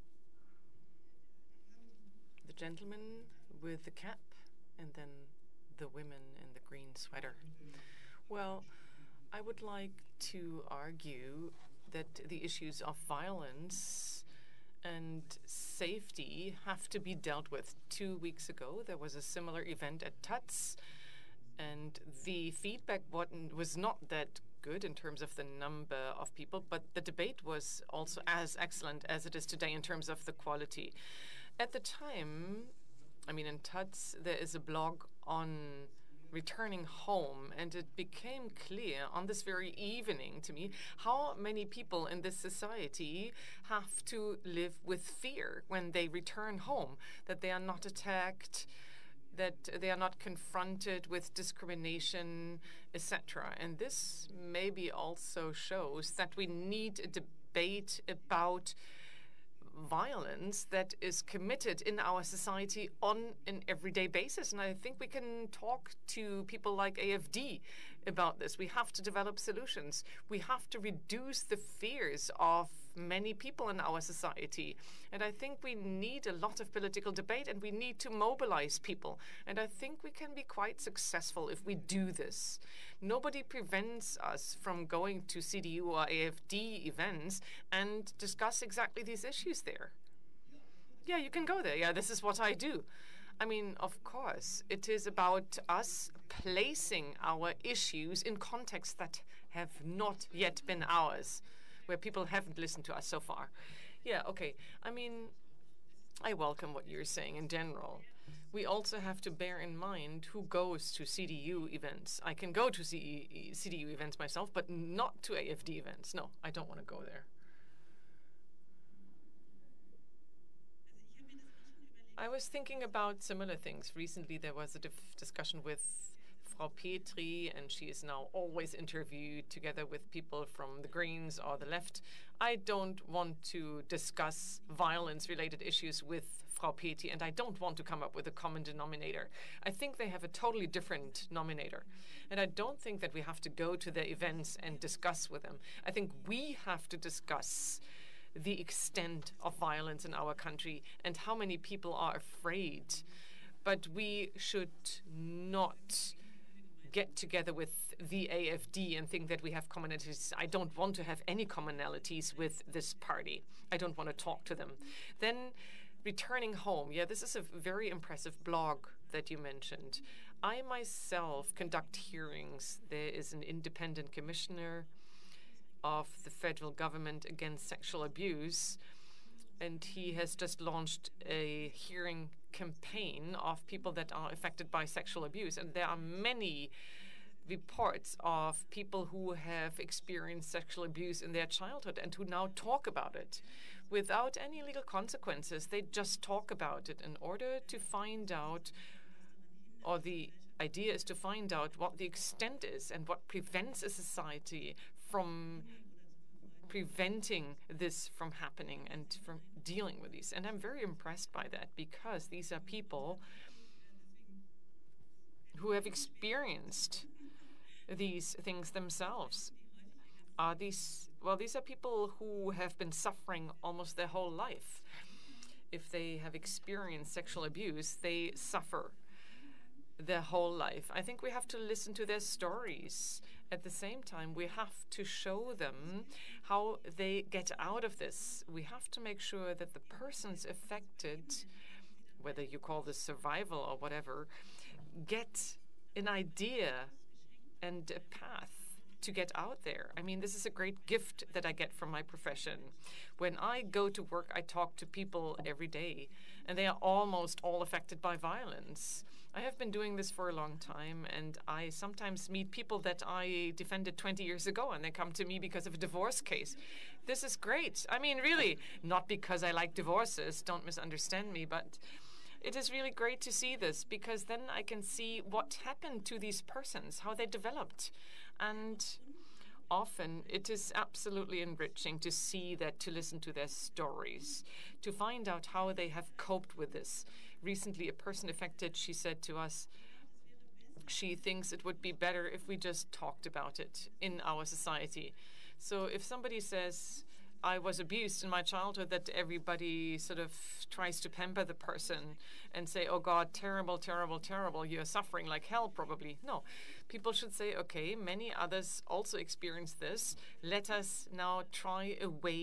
The gentleman with the cap, and then the women in the green sweater. Well, I would like to argue that the issues of violence and safety have to be dealt with. 2 weeks ago, there was a similar event at Taz, and the feedback was not that good in terms of the number of people, but the debate was also as excellent as it is today in terms of the quality. At the time, I mean, in Taz, there is a blog on returning home, and it became clear on this very evening to me how many people in this society have to live with fear when they return home, that they are not attacked, that they are not confronted with discrimination, etc. And this maybe also shows that we need a debate about violence that is committed in our society on an everyday basis. And I think we can talk to people like AFD about this. We have to develop solutions. We have to reduce the fears of many people in our society. And I think we need a lot of political debate, and we need to mobilize people. And I think we can be quite successful if we do this. Nobody prevents us from going to CDU or AFD events and discuss exactly these issues there. Yeah, you can go there. Yeah, this is what I do. I mean, of course, it is about us placing our issues in contexts that have not yet been ours, where people haven't listened to us so far. Yeah, okay. I mean, I welcome what you're saying in general. We also have to bear in mind who goes to CDU events. I can go to CDU events myself, but not to AFD events. No, I don't want to go there. I was thinking about similar things. Recently, there was a discussion with Frau Petri, and she is now always interviewed together with people from the Greens or the left. I don't want to discuss violence-related issues with Frau Petri, and I don't want to come up with a common denominator. I think they have a totally different denominator. And I don't think that we have to go to their events and discuss with them. I think we have to discuss the extent of violence in our country and how many people are afraid. But we should not get together with the AFD and think that we have commonalities. I don't want to have any commonalities with this party. I don't want to talk to them. Then returning home. Yeah, this is a very impressive blog that you mentioned. I myself conduct hearings. There is an independent commissioner of the federal government against sexual abuse, and he has just launched a hearing campaign of people that are affected by sexual abuse. And there are many reports of people who have experienced sexual abuse in their childhood and who now talk about it without any legal consequences. They just talk about it in order to find out, or the idea is to find out what the extent is and what prevents a society from preventing this from happening and from dealing with these. And I'm very impressed by that, because these are people who have experienced these things themselves. These are people who have been suffering almost their whole life. If they have experienced sexual abuse, they suffer their whole life. I think we have to listen to their stories. At the same time, we have to show them how they get out of this. We have to make sure that the persons affected, whether you call this survival or whatever, get an idea and a path to get out there. I mean, this is a great gift that I get from my profession. When I go to work, I talk to people every day, and they are almost all affected by violence. I have been doing this for a long time, and I sometimes meet people that I defended 20 years ago, and they come to me because of a divorce case. This is great. I mean, really, not because I like divorces, don't misunderstand me, but it is really great to see this, because then I can see what happened to these persons, how they developed. And often it is absolutely enriching to see that, to listen to their stories, to find out how they have coped with this. Recently, a person affected, she said to us, she thinks it would be better if we just talked about it in our society. So if somebody says, I was abused in my childhood, that everybody sort of tries to pamper the person and say, oh God, terrible, terrible, terrible, you're suffering like hell probably. No, people should say, okay, many others also experience this. Let us now try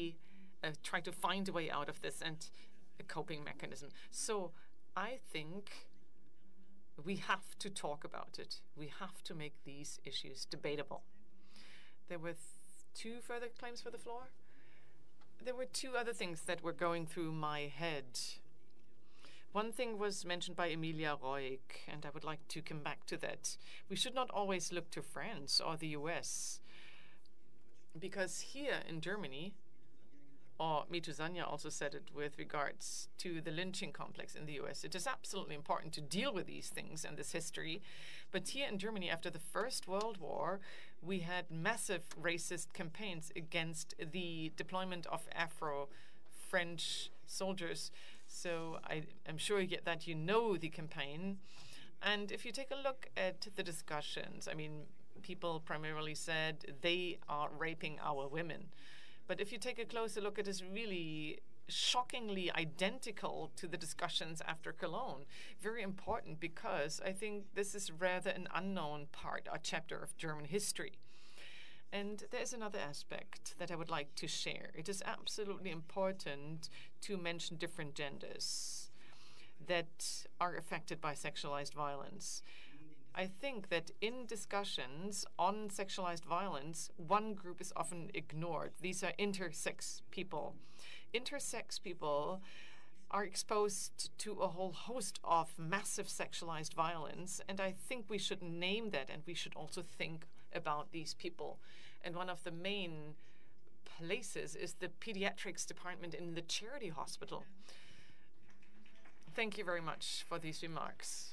to find a way out of this and a coping mechanism. So I think we have to talk about it. We have to make these issues debatable. There were two further claims for the floor. There were two other things that were going through my head. One thing was mentioned by Emilia Roig, and I would like to come back to that. We should not always look to France or the US, because here in Germany, or Mithu Sanyal also said it with regards to the lynching complex in the US, it is absolutely important to deal with these things and this history. But here in Germany, after the First World War, we had massive racist campaigns against the deployment of Afro French soldiers. So I'm sure that you know the campaign. And if you take a look at the discussions, I mean, people primarily said they are raping our women. But if you take a closer look, it is really shockingly identical to the discussions after Cologne. Very important, because I think this is rather an unknown part or chapter of German history. And there's another aspect that I would like to share. It is absolutely important to mention different genders that are affected by sexualized violence. I think that in discussions on sexualized violence, one group is often ignored. These are intersex people. Intersex people are exposed to a whole host of massive sexualized violence, and I think we should name that, and we should also think about these people. And one of the main places is the pediatrics department in the charity hospital. Thank you very much for these remarks.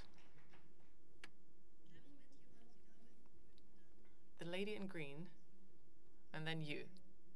The lady in green, and then you.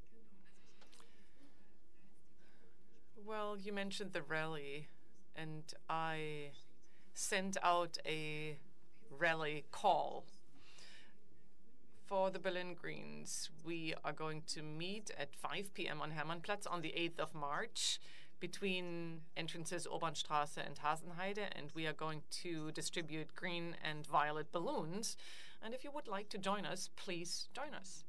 Well, you mentioned the rally, and I sent out a rally call for the Berlin Greens. We are going to meet at 5 p.m. on Hermannplatz on the 8th of March between entrances Obernstraße and Hasenheide, and we are going to distribute green and violet balloons. And if you would like to join us, please join us.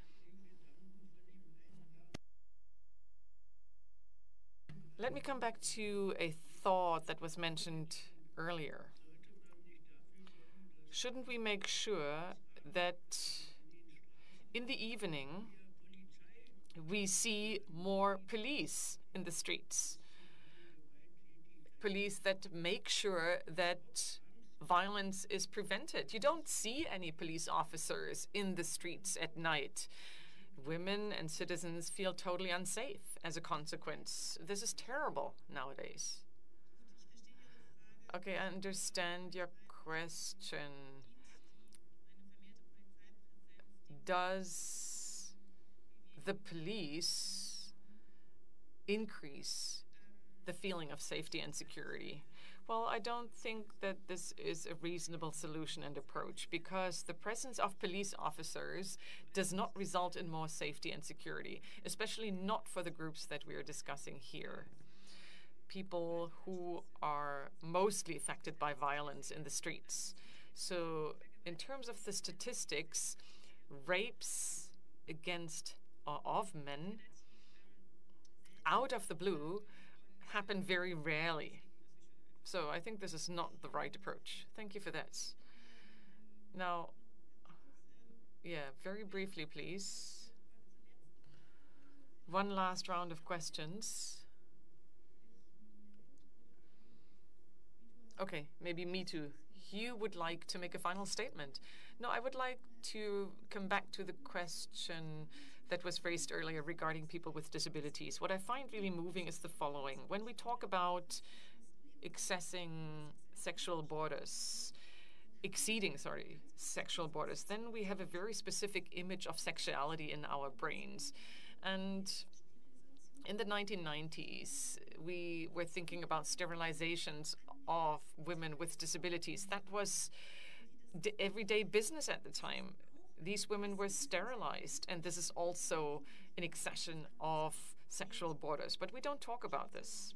Let me come back to a thought that was mentioned earlier. Shouldn't we make sure that in the evening we see more police in the streets? Police that make sure that violence is prevented. You don't see any police officers in the streets at night. Women and citizens feel totally unsafe as a consequence. This is terrible nowadays. Okay, I understand your question. Does the police increase the feeling of safety and security? Well, I don't think that this is a reasonable solution and approach, because the presence of police officers does not result in more safety and security, especially not for the groups that we are discussing here. People who are mostly affected by violence in the streets. So in terms of the statistics, rapes against or of men out of the blue happen very rarely. So I think this is not the right approach. Thank you for that. Now, yeah, very briefly, please. One last round of questions. Okay, maybe Mithu, you would like to make a final statement. No, I would like to come back to the question that was raised earlier regarding people with disabilities. What I find really moving is the following. When we talk about exceeding sexual borders, then we have a very specific image of sexuality in our brains. And in the 1990s, we were thinking about sterilizations of women with disabilities. That was the everyday business at the time. These women were sterilized, and this is also an accession of sexual borders. But we don't talk about this.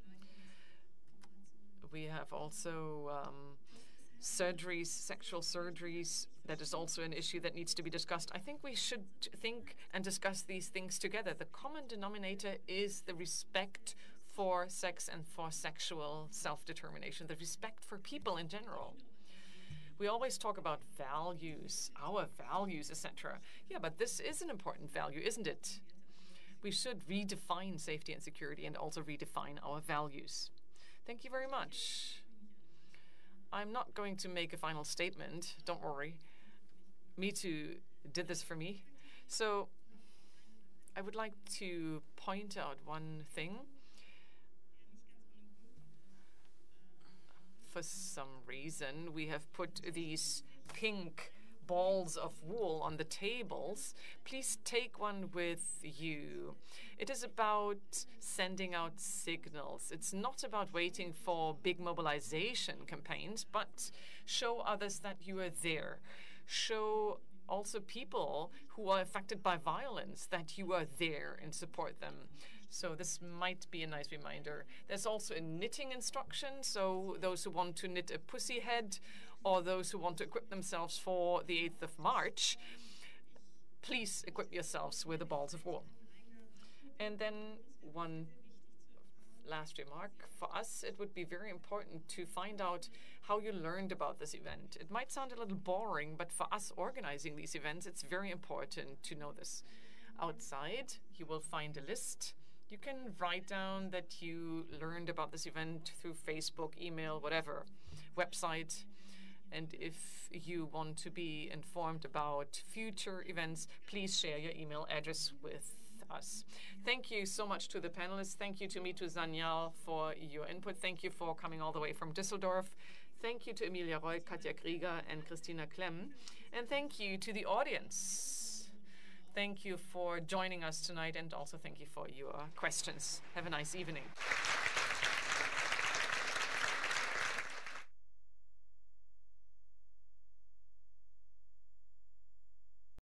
We have also surgeries, sexual surgeries. That is also an issue that needs to be discussed. I think we should think and discuss these things together. The common denominator is the respect for sex and for sexual self-determination, the respect for people in general. We always talk about values, our values, etc. Yeah, but this is an important value, isn't it? We should redefine safety and security and also redefine our values. Thank you very much. I'm not going to make a final statement, don't worry. Mithu did this for me. So I would like to point out one thing. For some reason, we have put these pink balls of wool on the tables, please take one with you. It is about sending out signals. It's not about waiting for big mobilization campaigns, but show others that you are there. Show also people who are affected by violence that you are there and support them. So this might be a nice reminder. There's also a knitting instruction, so those who want to knit a pussy head or those who want to equip themselves for the 8th of March, please equip yourselves with the balls of wool. And then one last remark. For us, it would be very important to find out how you learned about this event. It might sound a little boring, but for us organizing these events, it's very important to know this. Outside, you will find a list. You can write down that you learned about this event through Facebook, email, whatever, website. And if you want to be informed about future events, please share your email address with us. Thank you so much to the panelists. Thank you to Mithu Sanyal for your input. Thank you for coming all the way from Düsseldorf. Thank you to Emilia Roig, Katja Grieger, and Christina Clemm. And thank you to the audience. Thank you for joining us tonight, and also thank you for your questions. Have a nice evening.